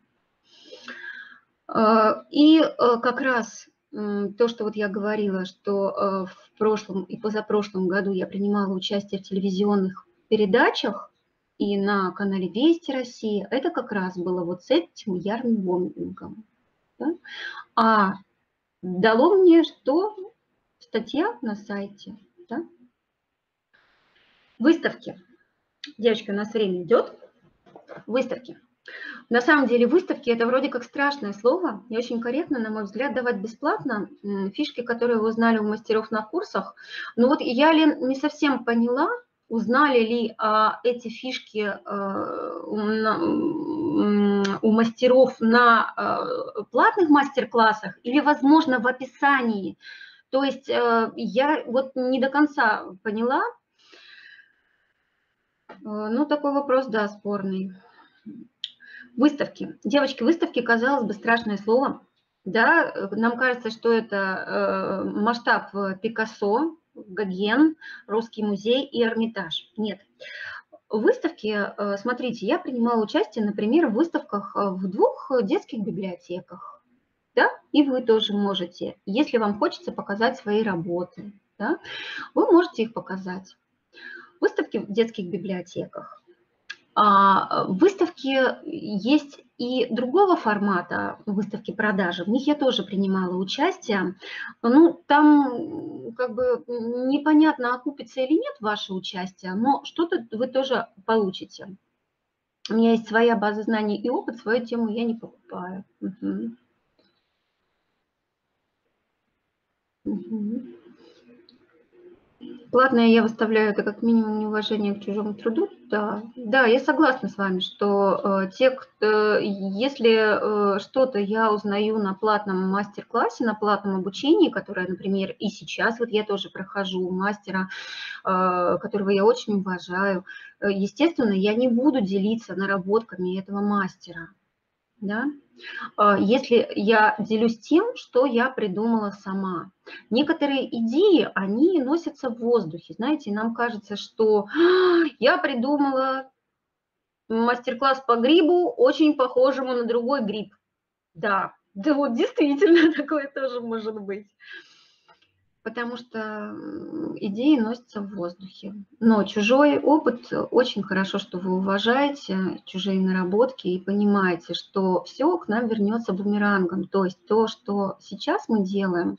И как раз то, что вот я говорила, что в прошлом и позапрошлом году я принимала участие в телевизионных передачах и на канале «Вести Россия», это как раз было вот с этим ярн-бомбингом. Да? А дало мне что? Статья на сайте. Да? Выставки. Девочки, у нас время идет. Выставки. На самом деле выставки – это вроде как страшное слово. И очень корректно, на мой взгляд, давать бесплатно фишки, которые вы узнали у мастеров на курсах. Но вот я, Лен, не совсем поняла, узнали ли а, эти фишки а, у, на, у мастеров на а, платных мастер-классах или, возможно, в описании. То есть а, я вот не до конца поняла. Ну, такой вопрос, да, спорный. Выставки. Девочки, выставки, казалось бы, страшное слово. Да, нам кажется, что это масштаб Пикассо, Гоген, Русский музей и Эрмитаж. Нет. Выставки, смотрите, я принимала участие, например, в выставках в двух детских библиотеках. Да? И вы тоже можете, если вам хочется показать свои работы, да? Вы можете их показать. Выставки в детских библиотеках. Выставки есть и другого формата, выставки продажи. В них я тоже принимала участие. Ну, там как бы непонятно, окупится или нет ваше участие, но что-то вы тоже получите. У меня есть своя база знаний и опыт, свою тему я не покупаю. Угу. Угу. Платное я выставляю это как минимум неуважение к чужому труду. Да, да, я согласна с вами, что э, те, кто, если э, что-то я узнаю на платном мастер-классе, на платном обучении, которое, например, и сейчас вот я тоже прохожу у мастера, э, которого я очень уважаю, э, естественно, я не буду делиться наработками этого мастера. Да? Если я делюсь тем, что я придумала сама. Некоторые идеи, они носятся в воздухе. Знаете, нам кажется, что я придумала мастер-класс по грибу, очень похожему на другой гриб. Да, да вот действительно такое тоже может быть. Потому что идеи носятся в воздухе. Но чужой опыт, очень хорошо, что вы уважаете чужие наработки и понимаете, что все к нам вернется бумерангом. То есть то, что сейчас мы делаем,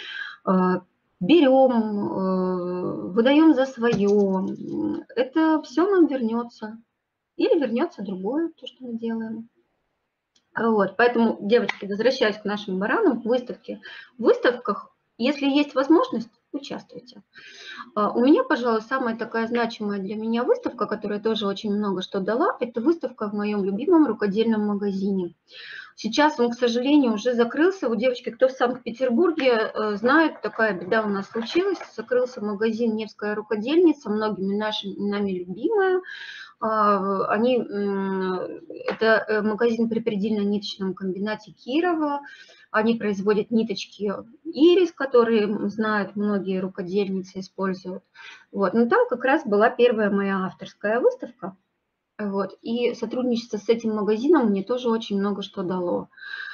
берем, выдаем за свое, это все нам вернется. Или вернется другое, то, что мы делаем. Вот, поэтому, девочки, возвращаясь к нашим баранам, выставки. В выставках, если есть возможность, участвуйте. У меня, пожалуй, самая такая значимая для меня выставка, которая тоже очень много что дала, это выставка в моем любимом рукодельном магазине. Сейчас он, к сожалению, уже закрылся. Вот, девочки, кто в Санкт-Петербурге, знает, такая беда у нас случилась. Закрылся магазин «Невская рукодельница», многими нашими нами любимая. Они, это магазин при предельно-ниточном комбинате Кирова. Они производят ниточки «Ирис», которые знают многие рукодельницы, используют. Вот. Но там как раз была первая моя авторская выставка. Вот. И сотрудничество с этим магазином мне тоже очень много что дало.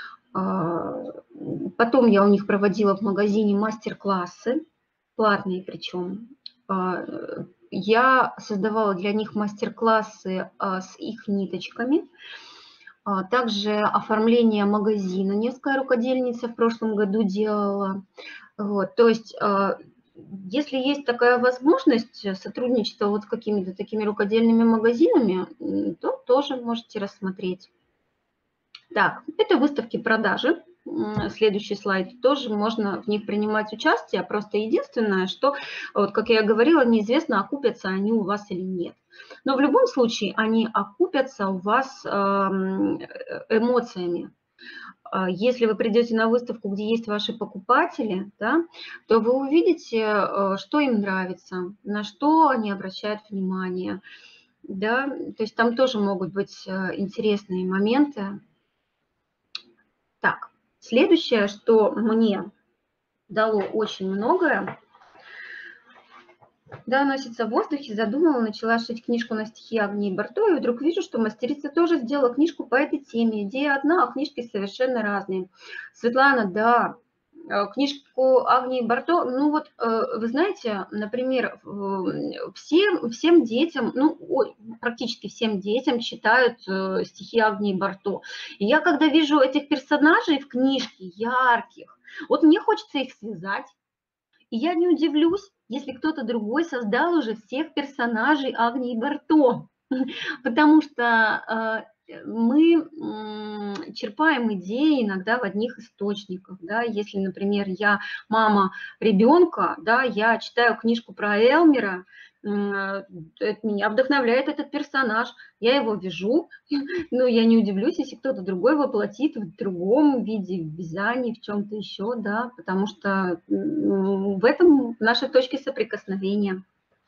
Потом я у них проводила в магазине мастер-классы, платные причем. Я создавала для них мастер-классы с их ниточками. Также оформление магазина «Невская рукодельница» в прошлом году делала. Вот. То есть, если есть такая возможность сотрудничества вот с какими-то такими рукодельными магазинами, то тоже можете рассмотреть. Так, это выставки продажи. Следующий слайд. Тоже можно в них принимать участие. Просто единственное, что, вот как я говорила, неизвестно, окупятся они у вас или нет. Но в любом случае они окупятся у вас эмоциями. Если вы придете на выставку, где есть ваши покупатели, да, то вы увидите, что им нравится, на что они обращают внимание. Да. То есть там тоже могут быть интересные моменты. Так, следующее, что мне дало очень многое, да, носится в воздухе, задумала, начала шить книжку на стихи Агнии Барто, и вдруг вижу, что мастерица тоже сделала книжку по этой теме. Идея одна, а книжки совершенно разные. Светлана, да, книжку Агнии Барто, ну вот, вы знаете, например, всем, всем детям, ну, практически всем детям читают стихи Агнии Барто. И я, когда вижу этих персонажей в книжке, ярких, вот мне хочется их связать, и я не удивлюсь, если кто-то другой создал уже всех персонажей Агнии Барто, потому что мы черпаем идеи иногда в одних источниках. Да? Если, например, я мама ребенка, да, я читаю книжку про Элмера, меня вдохновляет этот персонаж, я его вижу, но я не удивлюсь, если кто-то другой воплотит в другом виде, в вязании, в чем-то еще, да, потому что в этом наши точки соприкосновения.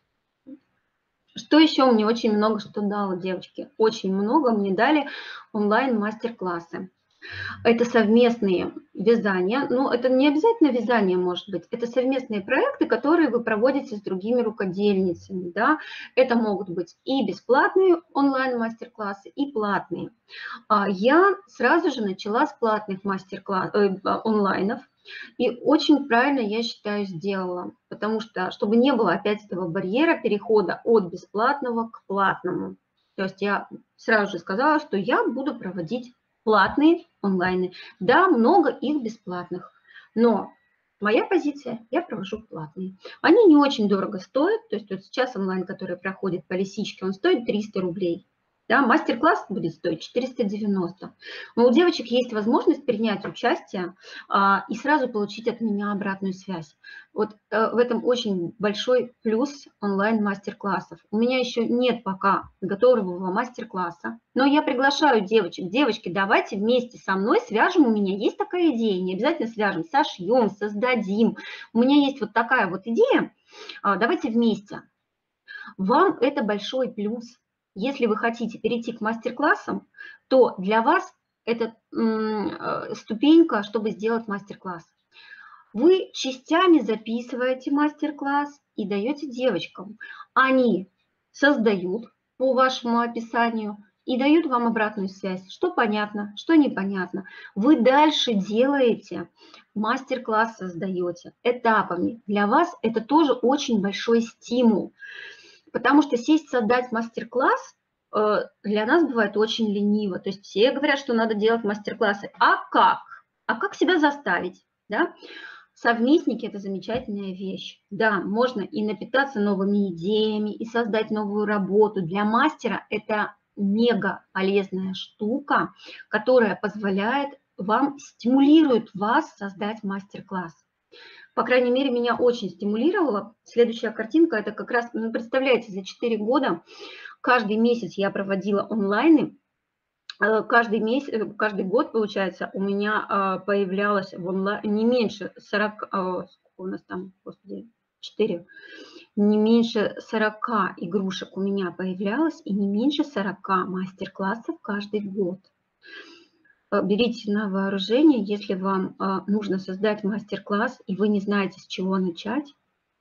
Что еще мне очень много что дало, девочки? Очень много мне дали онлайн-мастер-классы. Это совместные вязания, но это не обязательно вязание, может быть, это совместные проекты, которые вы проводите с другими рукодельницами. Да? Это могут быть и бесплатные онлайн-мастер-классы, и платные. Я сразу же начала с платных мастер-классов, онлайнов, и очень правильно, я считаю, сделала, потому что, чтобы не было опять этого барьера перехода от бесплатного к платному. То есть я сразу же сказала, что я буду проводить платные онлайны. Да, много их бесплатных, но моя позиция, я провожу платные. Они не очень дорого стоят, то есть вот сейчас онлайн, который проходит по лисичке, он стоит триста рублей. Да, мастер-класс будет стоить четыреста девяносто. Но у девочек есть возможность принять участие а, и сразу получить от меня обратную связь. Вот а, в этом очень большой плюс онлайн-мастер-классов. У меня еще нет пока готового мастер-класса, но я приглашаю девочек. Девочки, давайте вместе со мной свяжем. У меня есть такая идея, не обязательно свяжем, сошьем, создадим. У меня есть вот такая вот идея. А, давайте вместе. Вам это большой плюс. Если вы хотите перейти к мастер-классам, то для вас это ступенька, чтобы сделать мастер-класс. Вы частями записываете мастер-класс и даете девочкам. Они создают по вашему описанию и дают вам обратную связь, что понятно, что непонятно. Вы дальше делаете, мастер-класс создаете этапами. Для вас это тоже очень большой стимул. Потому что сесть, создать мастер-класс для нас бывает очень лениво. То есть все говорят, что надо делать мастер-классы. А как? А как себя заставить? Да? Совместники – это замечательная вещь. Да, можно и напитаться новыми идеями, и создать новую работу. Для мастера это мега полезная штука, которая позволяет вам, стимулирует вас создать мастер-класс. По крайней мере, меня очень стимулировало. Следующая картинка, это как раз, ну, представляете, за четыре года каждый месяц я проводила онлайны. Каждый месяц, каждый год, получается, у меня появлялось в онлайн не меньше сорока, сколько у нас там, господи, четыре, не меньше сорока игрушек у меня появлялось и не меньше сорока мастер-классов каждый год. Берите на вооружение, если вам нужно создать мастер-класс и вы не знаете, с чего начать,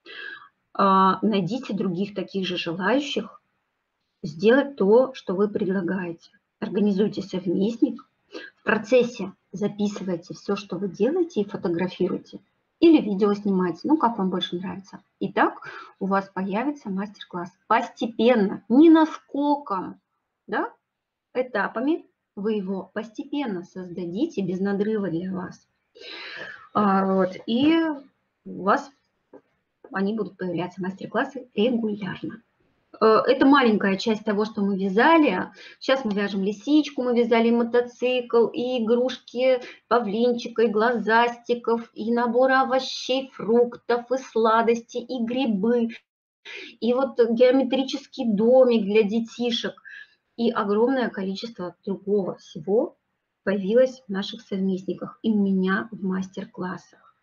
найдите других таких же желающих сделать то, что вы предлагаете. Организуйте совместник, в процессе записывайте все, что вы делаете, и фотографируйте. Или видео снимайте, ну, как вам больше нравится. И так у вас появится мастер-класс. Постепенно, не наскоком, да, этапами вы его постепенно создадите, без надрыва для вас. А, вот, и у вас они будут появляться, мастер-классы, регулярно. Это маленькая часть того, что мы вязали. Сейчас мы вяжем лисичку, мы вязали мотоцикл, и игрушки, павлинчика, и глазастиков, и набор овощей, фруктов, и сладости, и грибы, и вот геометрический домик для детишек. И огромное количество другого всего появилось в наших совместниках и у меня в мастер-классах.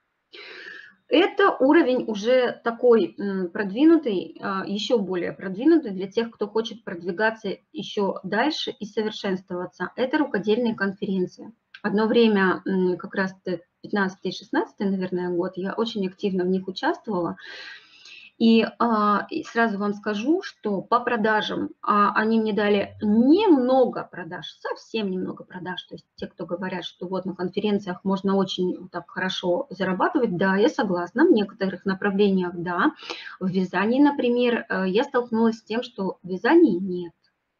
Это уровень уже такой продвинутый, еще более продвинутый для тех, кто хочет продвигаться еще дальше и совершенствоваться. Это рукодельные конференции. Одно время, как раз пятнадцатый шестнадцатый, наверное, год, я очень активно в них участвовала. И, а, и сразу вам скажу, что по продажам а, они мне дали немного продаж, совсем немного продаж. То есть те, кто говорят, что вот на конференциях можно очень так хорошо зарабатывать, да, я согласна, в некоторых направлениях, да. В вязании, например, я столкнулась с тем, что в вязании нет.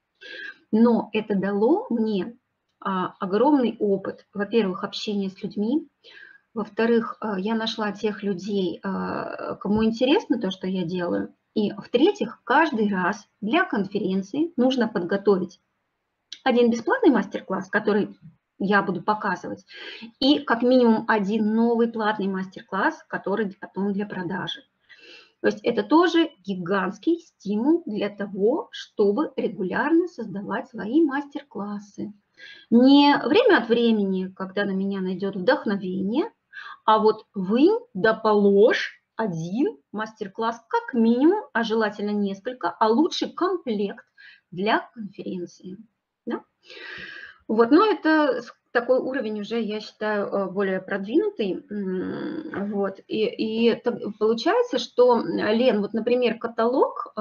Но это дало мне а, огромный опыт, во-первых, общения с людьми. Во-вторых, я нашла тех людей, кому интересно то, что я делаю. И в-третьих, каждый раз для конференции нужно подготовить один бесплатный мастер-класс, который я буду показывать, и как минимум один новый платный мастер-класс, который потом для продажи. То есть это тоже гигантский стимул для того, чтобы регулярно создавать свои мастер-классы. Не время от времени, когда на меня найдет вдохновение, а вот вынь да положь один мастер-класс как минимум, а желательно несколько, а лучше комплект для конференции. Да? Вот, но это такой уровень уже, я считаю, более продвинутый. Вот. И, и получается, что, Лен, вот, например, каталог,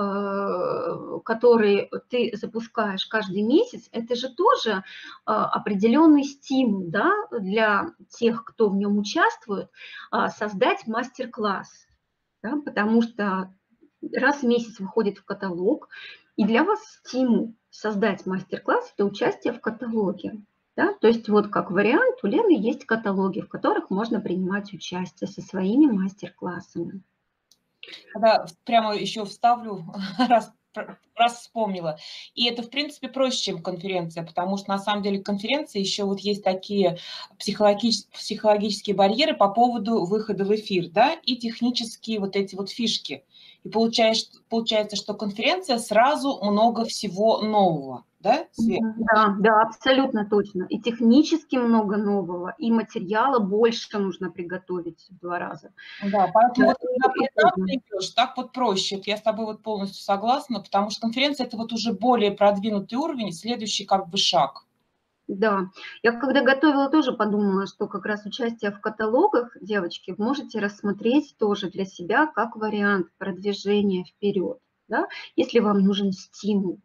который ты запускаешь каждый месяц, это же тоже определенный стимул, да, для тех, кто в нем участвует, создать мастер-класс. Да, потому что раз в месяц выходит в каталог, и для вас стимул создать мастер-класс – это участие в каталоге. Да? То есть вот как вариант у Лены есть каталоги, в которых можно принимать участие со своими мастер-классами. Да, прямо еще вставлю, раз, раз вспомнила. И это, в принципе, проще, чем конференция, потому что, на самом деле, конференции еще вот есть такие психологические, психологические барьеры по поводу выхода в эфир, да, и технические вот эти вот фишки. И получается, получается, что конференция сразу много всего нового. Да, да, да, абсолютно точно. И технически много нового, и материала больше нужно приготовить в два раза. Да, поэтому да, вот когда ты этап идешь, так вот проще. Я с тобой вот полностью согласна, потому что конференция – это вот уже более продвинутый уровень, следующий как бы шаг. Да, я когда готовила, тоже подумала, что как раз участие в каталогах, девочки, можете рассмотреть тоже для себя как вариант продвижения вперед, да, если вам нужен стимул.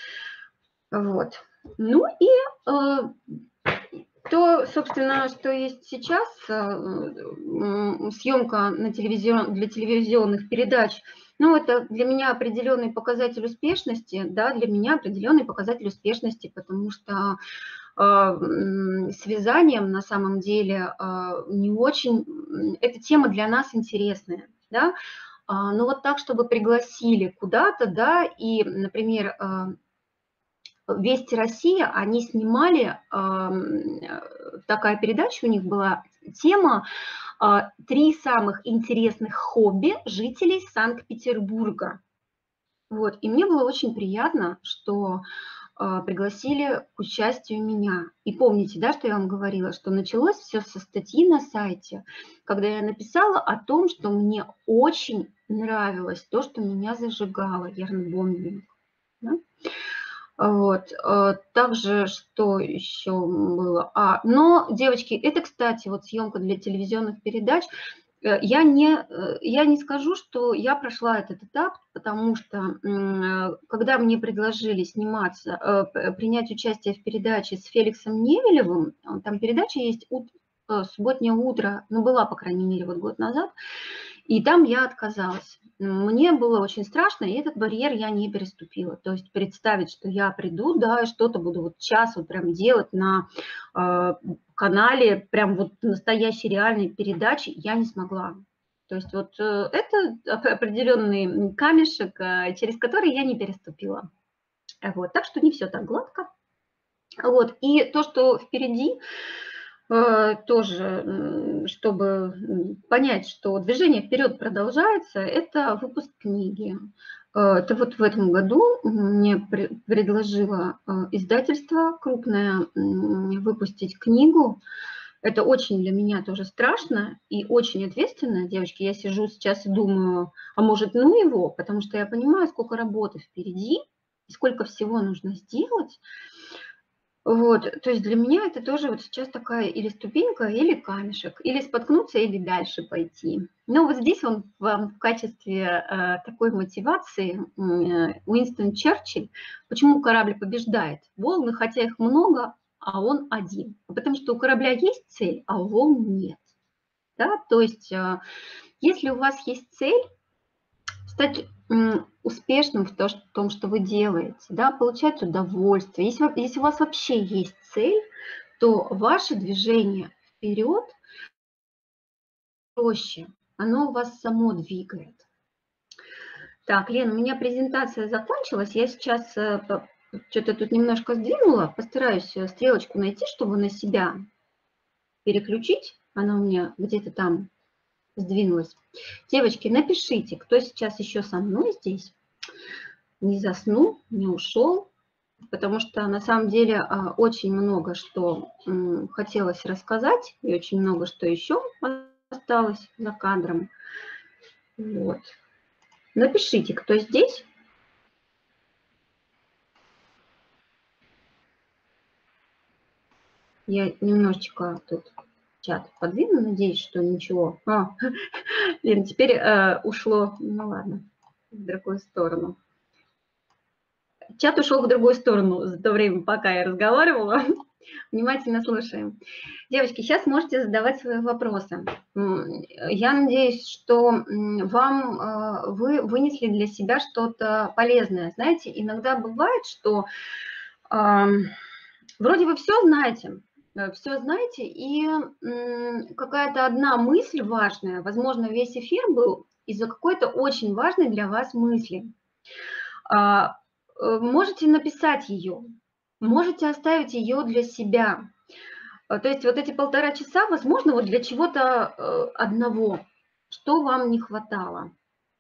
Вот. Ну и э, то, собственно, что есть сейчас, э, съемка на телевизион, для телевизионных передач, ну, это для меня определенный показатель успешности, да, для меня определенный показатель успешности, потому что э, с вязанием на самом деле э, не очень, эта тема для нас интересная, да, но вот так, чтобы пригласили куда-то, да, и, например, Вести Россия, они снимали, такая передача у них была, тема а, три самых интересных хобби жителей Санкт-Петербурга. Вот, и мне было очень приятно, что а, пригласили к участию меня. И помните, да, что я вам говорила, что началось все со статьи на сайте, когда я написала о том, что мне очень нравилось то, что меня зажигало, ярнбомбинг. Да? Вот. а, Также, что еще было? А, но, девочки, это, кстати, вот съемка для телевизионных передач. Э, Я не, э, я не скажу, что я прошла этот этап, потому что м, э, когда мне предложили сниматься, э, п- принять участие в передаче с Феликсом Невелевым, а, там передача есть ут- э, «Субботнее утро», ну, была, по крайней мере, вот год назад, и там я отказалась. Мне было очень страшно, и этот барьер я не переступила. То есть представить, что я приду, да, и что-то буду вот час вот прям делать на э, канале, прям вот настоящей реальной передачи, я не смогла. То есть вот э, это оп- определенный камешек, э, через который я не переступила. Вот. Так что не все так гладко. Вот. И то, что впереди, э, тоже, м, чтобы м, понять, что движение вперед продолжается, это выпуск книги. Э, Это вот в этом году мне пре- предложило э, издательство крупное м, выпустить книгу. Это очень для меня тоже страшно и очень ответственно, девочки. Я сижу сейчас и думаю, а может, ну его, потому что я понимаю, сколько работы впереди и сколько всего нужно сделать. Вот, то есть для меня это тоже вот сейчас такая или ступенька, или камешек, или споткнуться, или дальше пойти. Но вот здесь он вам в качестве э, такой мотивации м, э, Уинстон Черчилль, почему корабль побеждает волны, хотя их много, а он один. Потому что у корабля есть цель, а у волн нет. Да? То есть э, если у вас есть цель, стать м, успешным в то, что- в том, что вы делаете, да, получать удовольствие. Если, во- если у вас вообще есть цель, то ваше движение вперед проще, оно вас само двигает. Так, Лена, у меня презентация закончилась, я сейчас что-то тут немножко сдвинула, постараюсь э, стрелочку найти, чтобы на себя переключить, она у меня где-то там сдвинулась. Девочки, напишите, кто сейчас еще со мной здесь, не заснул, не ушел, потому что на самом деле а, очень много что м, хотелось рассказать, и очень много что еще осталось за кадром. Вот. Напишите, кто здесь. Я немножечко тут чат подвину, надеюсь, что ничего. А, Лен, теперь э, ушло, ну ладно, в другую сторону. Чат ушел в другую сторону за то время, пока я разговаривала. Внимательно слушаем. Девочки, сейчас можете задавать свои вопросы. Я надеюсь, что вам э, вы вынесли для себя что-то полезное. Знаете, иногда бывает, что э, вроде вы все знаете, все знаете, и м, какая-то одна мысль важная, возможно, весь эфир был из-за какой-то очень важной для вас мысли. А, э, Можете написать ее, можете оставить ее для себя. А, То есть вот эти полтора часа, возможно, вот для чего-то э, одного, что вам не хватало.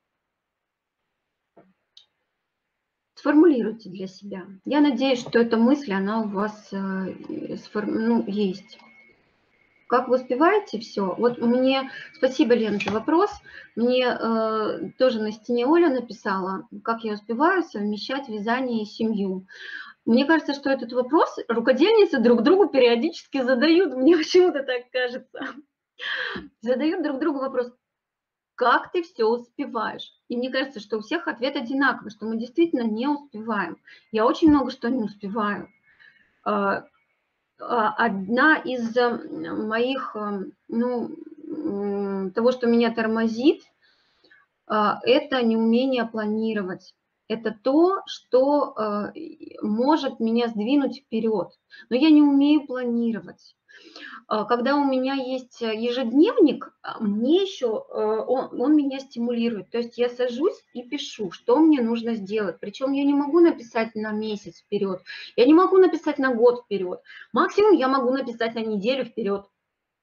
Сформулируйте для себя. Я надеюсь, что эта мысль, она у вас э, сформ... ну, есть. Как вы успеваете все? Вот мне, спасибо, Лена, за вопрос. Мне э, тоже на стене Оля написала, как я успеваю совмещать вязание и семью. Мне кажется, что этот вопрос рукодельницы друг другу периодически задают. Мне почему-то так кажется. Задают друг другу вопрос, как ты все успеваешь? И мне кажется, что у всех ответ одинаковый, что мы действительно не успеваем. Я очень много что не успеваю. А, а, Одна из э, моих, э, ну, м, того, что меня тормозит, а, это неумение планировать. Это то, что э, может меня сдвинуть вперед. Но я не умею планировать. А, Когда у меня есть ежедневник, а, мне еще э, он, он меня стимулирует. То есть я сажусь и пишу, что мне нужно сделать. Причем я не могу написать на месяц вперед, я не могу написать на год вперед. Максимум я могу написать на неделю вперед.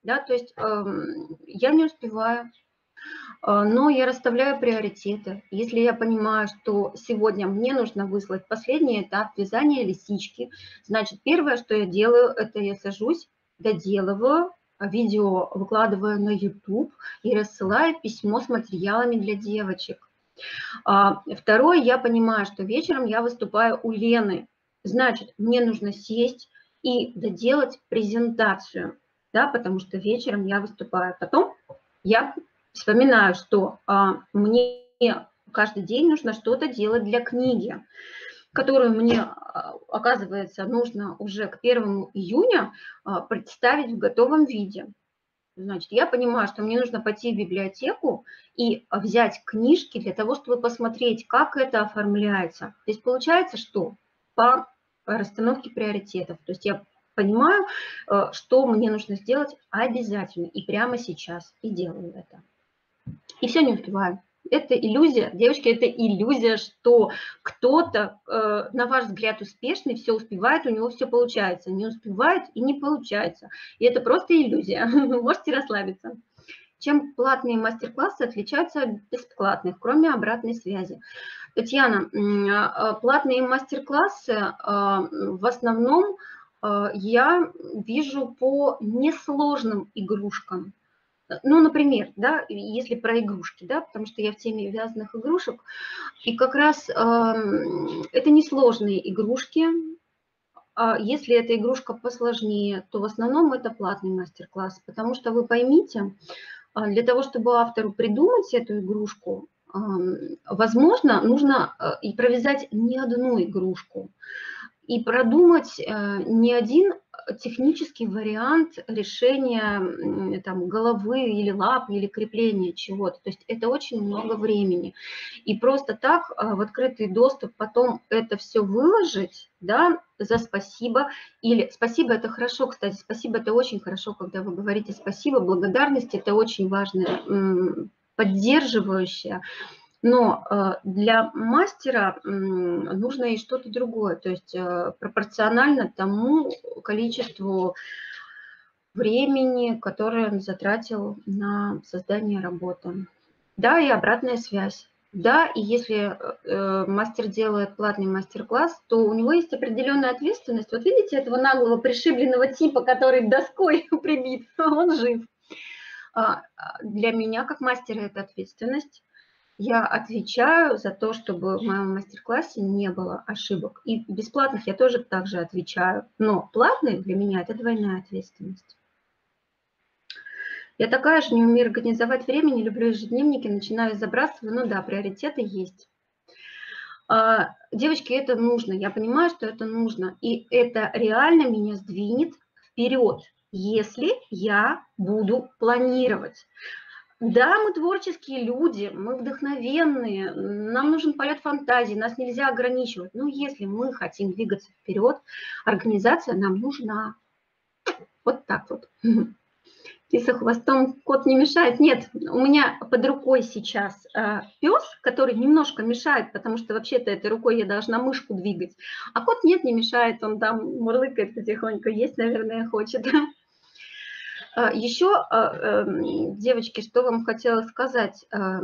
Да, то есть эм, я не успеваю, э, но я расставляю приоритеты. Если я понимаю, что сегодня мне нужно выслать последний этап вязания лисички, значит, первое, что я делаю, это я сажусь, доделываю, видео выкладываю на YouTube и рассылаю письмо с материалами для девочек. А, второе, я понимаю, что вечером я выступаю у Лены. Значит, мне нужно сесть и доделать презентацию, да, потому что вечером я выступаю. Потом я вспоминаю, что а, мне каждый день нужно что-то делать для книги, которую мне, оказывается, нужно уже к первому июня представить в готовом виде. Значит, я понимаю, что мне нужно пойти в библиотеку и взять книжки для того, чтобы посмотреть, как это оформляется. То есть получается, что по расстановке приоритетов. То есть я понимаю, что мне нужно сделать обязательно и прямо сейчас, и делаю это. И все, не успеваю. Это иллюзия, девочки, это иллюзия, что кто-то, э, на ваш взгляд, успешный, все успевает, у него все получается. Не успевает и не получается. И это просто иллюзия. Вы можете расслабиться. Чем платные мастер-классы отличаются от бесплатных, кроме обратной связи? Татьяна, платные мастер-классы в основном я вижу по несложным игрушкам. Ну, например, да, если про игрушки, да, потому что я в теме вязаных игрушек, и как раз э, это несложные игрушки. А если эта игрушка посложнее, то в основном это платный мастер-класс, потому что вы поймите, для того, чтобы автору придумать эту игрушку, э, возможно, нужно и провязать не одну игрушку, и продумать э, не один технический вариант решения там, головы или лап, или крепления чего-то. То есть это очень много времени. И просто так в открытый доступ потом это все выложить, да, за спасибо. Или спасибо – это хорошо, кстати, спасибо – это очень хорошо, когда вы говорите спасибо, благодарность – это очень важное, поддерживающее. Но для мастера нужно и что-то другое, то есть пропорционально тому количеству времени, которое он затратил на создание работы. Да, и обратная связь. Да, и если мастер делает платный мастер-класс, то у него есть определенная ответственность. Вот видите этого наглого пришибленного типа, который доской прибит, он жив. Для меня, как мастера, это ответственность. Я отвечаю за то, чтобы в моем мастер-классе не было ошибок. И бесплатных я тоже также отвечаю. Но платные для меня – это двойная ответственность. Я такая же, не умею организовать время, не люблю ежедневники, начинаю забрасывать. Ну да, приоритеты есть. Девочки, это нужно. Я понимаю, что это нужно. И это реально меня сдвинет вперед, если я буду планировать. Да, мы творческие люди, мы вдохновенные, нам нужен полет фантазии, нас нельзя ограничивать. Но если мы хотим двигаться вперед, организация нам нужна. Вот так вот. Киса хвостом, кот не мешает. Нет, у меня под рукой сейчас пес, который немножко мешает, потому что вообще-то этой рукой я должна мышку двигать. А кот нет, не мешает, он там мурлыкает потихоньку, есть, наверное, хочет. Еще, девочки, что вам хотела сказать.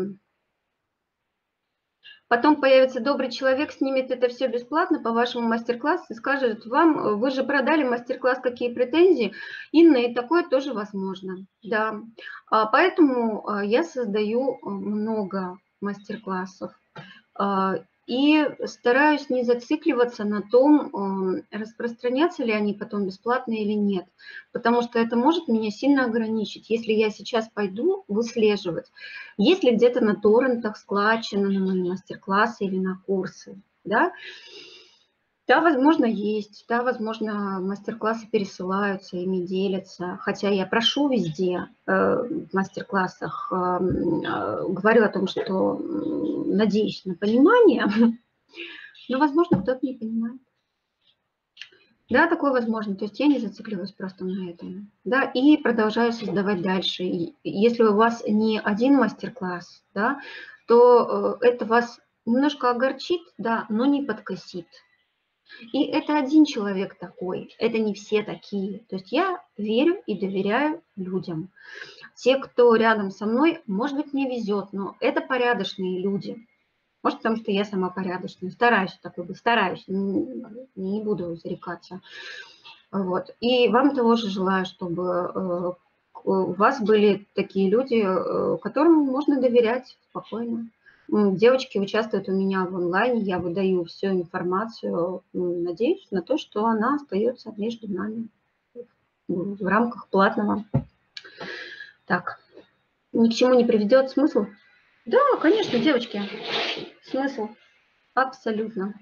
Потом появится добрый человек, снимет это все бесплатно по вашему мастер-классу и скажет вам, вы же продали мастер-класс, какие претензии. Инна, и такое тоже возможно. Да. Поэтому я создаю много мастер-классов. И стараюсь не зацикливаться на том, распространяться ли они потом бесплатно или нет. Потому что это может меня сильно ограничить, если я сейчас пойду выслеживать. Есть ли где-то на торрентах складчено на мои мастер-классы или на курсы. Да? Да, возможно, есть. Да, возможно, мастер-классы пересылаются, ими делятся. Хотя я прошу везде э, в мастер-классах, э, э, говорю о том, что надеюсь на понимание, но, возможно, кто-то не понимает. Да, такое возможно. То есть я не зацикливаюсь просто на этом. Да, и продолжаю создавать дальше. И если у вас не один мастер-класс, да, то э, это вас немножко огорчит, да, но не подкосит. И это один человек такой, это не все такие. То есть я верю и доверяю людям. Те, кто рядом со мной, может быть, не везет, но это порядочные люди. Может, потому что я сама порядочная, стараюсь такой быть, стараюсь, не, не буду зарекаться. Вот. И вам того же желаю, чтобы у вас были такие люди, которым можно доверять спокойно. Девочки участвуют у меня в онлайне, я выдаю всю информацию, надеюсь на то, что она остается между нами в рамках платного. Так, ни к чему не приведет смысл? Да, конечно, девочки, смысл абсолютно.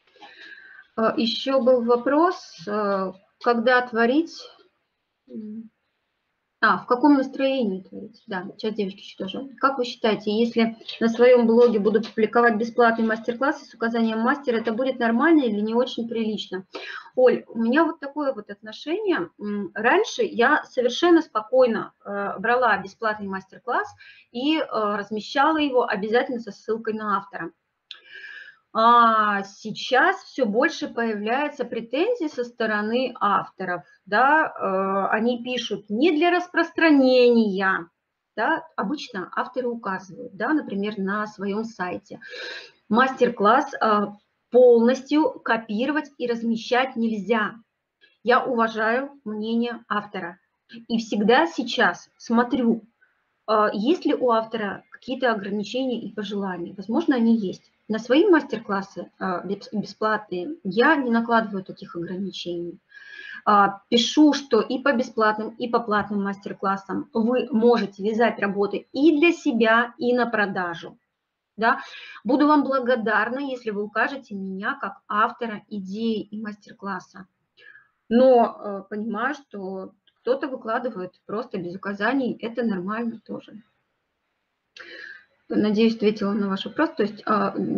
Еще был вопрос, когда творить... А, в каком настроении творить? Да, сейчас девочки еще тоже. Как вы считаете, если на своем блоге буду публиковать бесплатные мастер-классы с указанием мастера, это будет нормально или не очень прилично? Оль, у меня вот такое вот отношение. Раньше я совершенно спокойно брала бесплатный мастер-класс и размещала его обязательно со ссылкой на автора. А сейчас все больше появляется претензий со стороны авторов. Да? Они пишут не для распространения. Да? Обычно авторы указывают, да, например, на своем сайте. Мастер-класс полностью копировать и размещать нельзя. Я уважаю мнение автора. И всегда сейчас смотрю, есть ли у автора какие-то ограничения и пожелания. Возможно, они есть. На свои мастер-классы бесплатные я не накладываю таких ограничений. Пишу, что и по бесплатным, и по платным мастер-классам вы можете вязать работы и для себя, и на продажу. Да? Буду вам благодарна, если вы укажете меня как автора идеи и мастер-класса. Но понимаю, что кто-то выкладывает просто без указаний, это нормально тоже. Надеюсь, ответила на ваш вопрос. То есть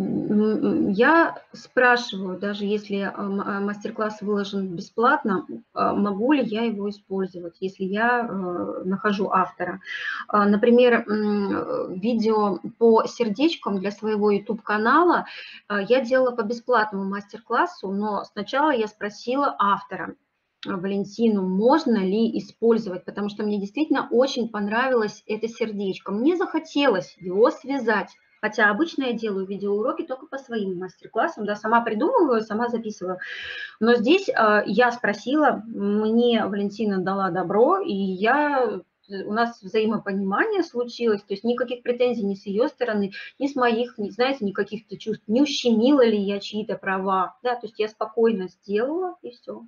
я спрашиваю, даже если мастер-класс выложен бесплатно, могу ли я его использовать, если я нахожу автора. Например, видео по сердечкам для своего YouTube-канала я делала по бесплатному мастер-классу, но сначала я спросила автора, Валентину, можно ли использовать, потому что мне действительно очень понравилось это сердечко. Мне захотелось его связать, хотя обычно я делаю видеоуроки только по своим мастер-классам, да, сама придумываю, сама записываю. Но здесь э, я спросила, мне Валентина дала добро, и я... у нас взаимопонимание случилось, то есть никаких претензий ни с ее стороны, ни с моих, не знаете, никаких-то чувств, не ущемила ли я чьи-то права, да, то есть я спокойно сделала, и все.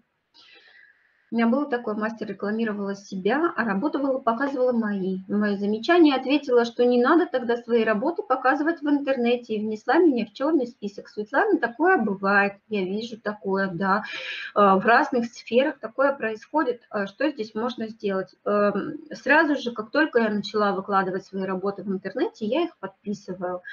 У меня был такой, мастер рекламировала себя, а работала, показывала мои. На мои замечания ответила, что не надо тогда свои работы показывать в интернете, и внесла меня в черный список. Светлана, такое бывает, я вижу такое, да. В разных сферах такое происходит. Что здесь можно сделать? Сразу же, как только я начала выкладывать свои работы в интернете, я их подписываю.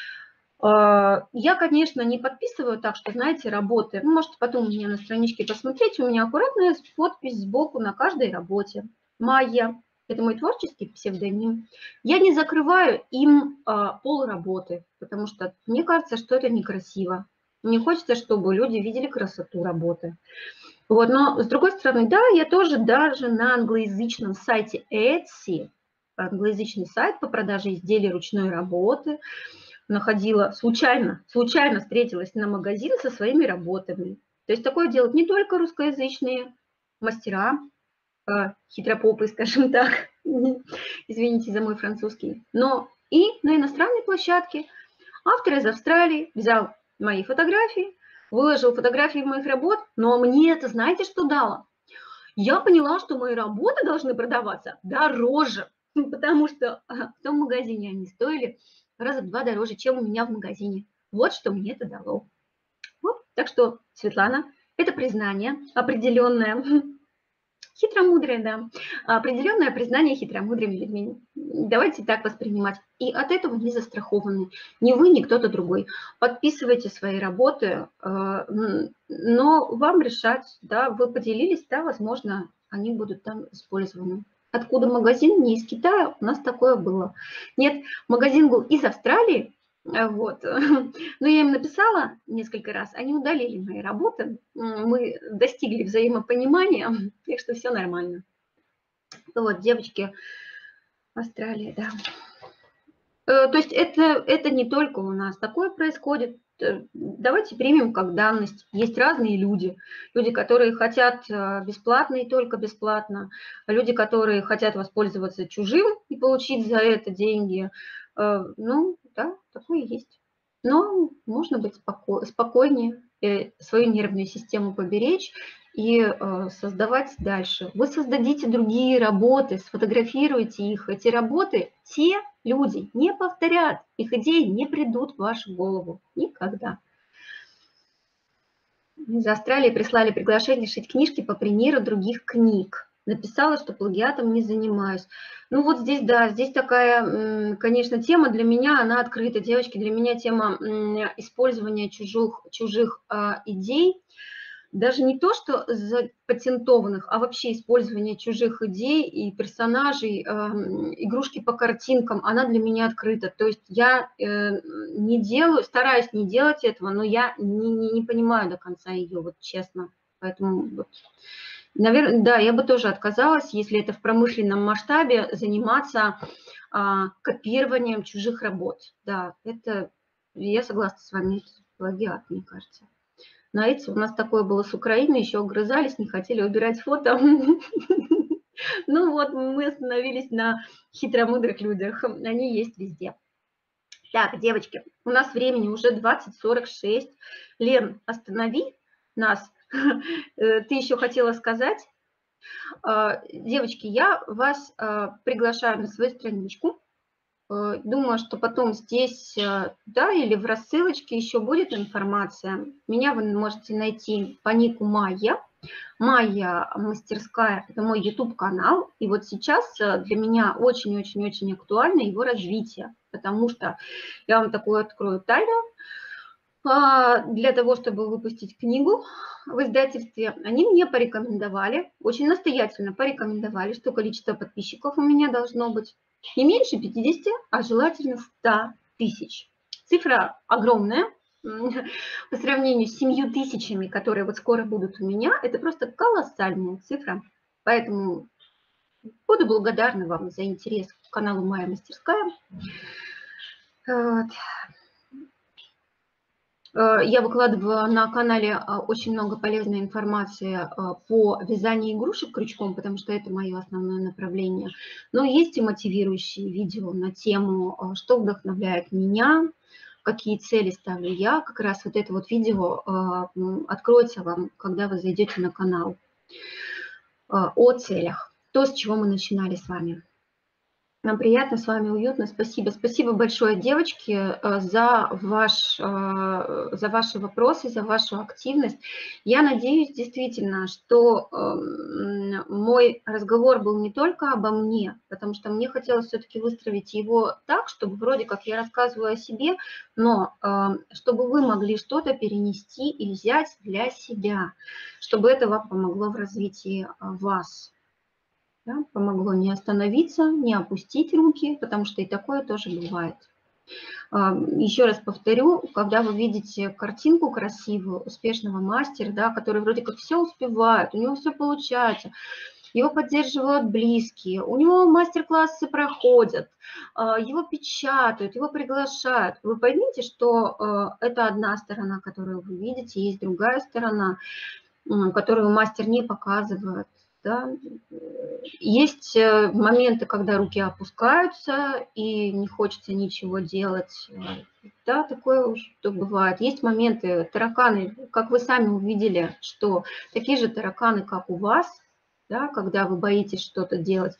Я, конечно, не подписываю так, что, знаете, работы. Вы можете потом у меня на страничке посмотреть. У меня аккуратная подпись сбоку на каждой работе. Майя. Это мой творческий псевдоним. Я не закрываю им пол работы, потому что мне кажется, что это некрасиво. Мне хочется, чтобы люди видели красоту работы. Вот, но с другой стороны, да, я тоже даже на англоязычном сайте Etsy, англоязычный сайт по продаже изделий ручной работы, находила, случайно, случайно встретилась на магазин со своими работами. То есть такое делают не только русскоязычные мастера, хитропопы, скажем так, извините за мой французский, но и на иностранной площадке. Автор из Австралии взял мои фотографии, выложил фотографии моих работ, но мне это, знаете, что дало? Я поняла, что мои работы должны продаваться дороже, потому что в том магазине они стоили раза в два дороже, чем у меня в магазине. Вот что мне это дало. Вот. Так что, Светлана, это признание определенное, хитромудрое, да, определенное признание хитромудрыми людьми. Давайте так воспринимать. И от этого не застрахованы ни вы, ни кто-то другой. Подписывайте свои работы, но вам решать, да, вы поделились, да, возможно, они будут там использованы. Откуда магазин? Не из Китая, у нас такое было. Нет, магазин был из Австралии, Вот. Но я им написала несколько раз, они удалили мои работы, мы достигли взаимопонимания, так что все нормально. Вот, девочки, Австралия, да. То есть это, это не только у нас, такое происходит. Давайте примем как данность. Есть разные люди. Люди, которые хотят бесплатно и только бесплатно. Люди, которые хотят воспользоваться чужим и получить за это деньги. Ну, да, такое есть. Но можно быть споко- спокойнее, свою нервную систему поберечь и создавать дальше. Вы создадите другие работы, сфотографируйте их. Эти работы, те люди не повторят, их идеи не придут в вашу голову никогда. Из Австралии прислали приглашение шить книжки по примеру других книг. Написала, что плагиатом не занимаюсь. Ну вот здесь, да, здесь такая, конечно, тема для меня, она открыта. Девочки, для меня тема использования чужих, чужих идей, даже не то, что запатентованных, а вообще использование чужих идей и персонажей, игрушки по картинкам, она для меня открыта. То есть я не делаю, стараюсь не делать этого, но я не, не, не понимаю до конца ее, вот честно. Поэтому, вот, наверное, да, я бы тоже отказалась, если это в промышленном масштабе, заниматься а, копированием чужих работ. Да, это, я согласна с вами, это плагиат, мне кажется. Знаете, у нас такое было с Украиной, еще огрызались, не хотели убирать фото. Ну вот, мы остановились на хитромудрых людях, они есть везде. Так, девочки, у нас времени уже двадцать сорок шесть. Лен, останови нас. Ты еще хотела сказать? Девочки, я вас приглашаю на свою страничку. Думаю, что потом здесь, да, или в рассылочке еще будет информация. Меня вы можете найти по нику Майя. Майя мастерская – это мой YouTube-канал. И вот сейчас для меня очень-очень-очень актуально его развитие, потому что я вам такую открою тайну. Для того, чтобы выпустить книгу в издательстве, они мне порекомендовали, очень настоятельно порекомендовали, что количество подписчиков у меня должно быть не меньше пятидесяти, а желательно ста тысяч. Цифра огромная. По сравнению с семью тысячами, которые вот скоро будут у меня, это просто колоссальная цифра. Поэтому буду благодарна вам за интерес к каналу «Моя мастерская». Вот. Я выкладываю на канале очень много полезной информации по вязанию игрушек крючком, потому что это мое основное направление. Но есть и мотивирующие видео на тему, что вдохновляет меня, какие цели ставлю я. Как раз вот это вот видео откроется вам, когда вы зайдете на канал, о целях. То, с чего мы начинали с вами. Нам приятно, с вами уютно. Спасибо. Спасибо большое, девочки, за, ваш, за ваши вопросы, за вашу активность. Я надеюсь действительно, что мой разговор был не только обо мне, потому что мне хотелось все-таки выстроить его так, чтобы вроде как я рассказываю о себе, но чтобы вы могли что-то перенести и взять для себя, чтобы это вам помогло в развитии вас. Да, помогло не остановиться, не опустить руки, потому что и такое тоже бывает. Еще раз повторю, когда вы видите картинку красивую, успешного мастера, да, который вроде как все успевает, у него все получается, его поддерживают близкие, у него мастер-классы проходят, его печатают, его приглашают. Вы поймите, что это одна сторона, которую вы видите, есть другая сторона, которую мастер не показывает. Да. Есть моменты, когда руки опускаются и не хочется ничего делать. Да, такое уже бывает. Есть моменты, тараканы, как вы сами увидели, что такие же тараканы, как у вас, да, когда вы боитесь что-то делать.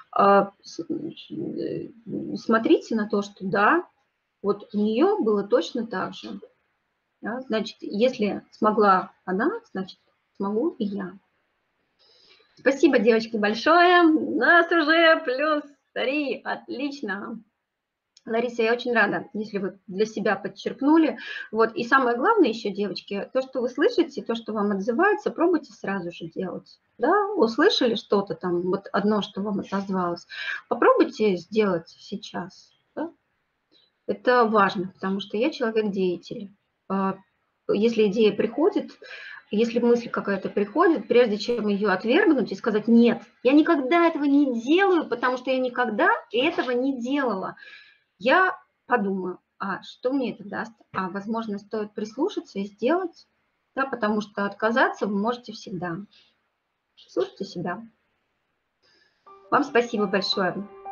Смотрите на то, что да, вот у нее было точно так же. Да. Значит, если смогла она, значит, смогу и я. Спасибо, девочки, большое. У нас уже плюс три. Отлично. Лариса, я очень рада, если вы для себя подчеркнули. Вот. И самое главное еще, девочки, то, что вы слышите, то, что вам отзывается, пробуйте сразу же делать. Да? Услышали что-то там, вот одно, что вам отозвалось. Попробуйте сделать сейчас. Да? Это важно, потому что я человек-деятель. А, Если идея приходит, если мысль какая-то приходит, прежде чем ее отвергнуть и сказать: «Нет, я никогда этого не делаю, потому что я никогда этого не делала», я подумаю: а что мне это даст? А, возможно, стоит прислушаться и сделать, да, потому что отказаться вы можете всегда. Слушайте себя. Вам спасибо большое.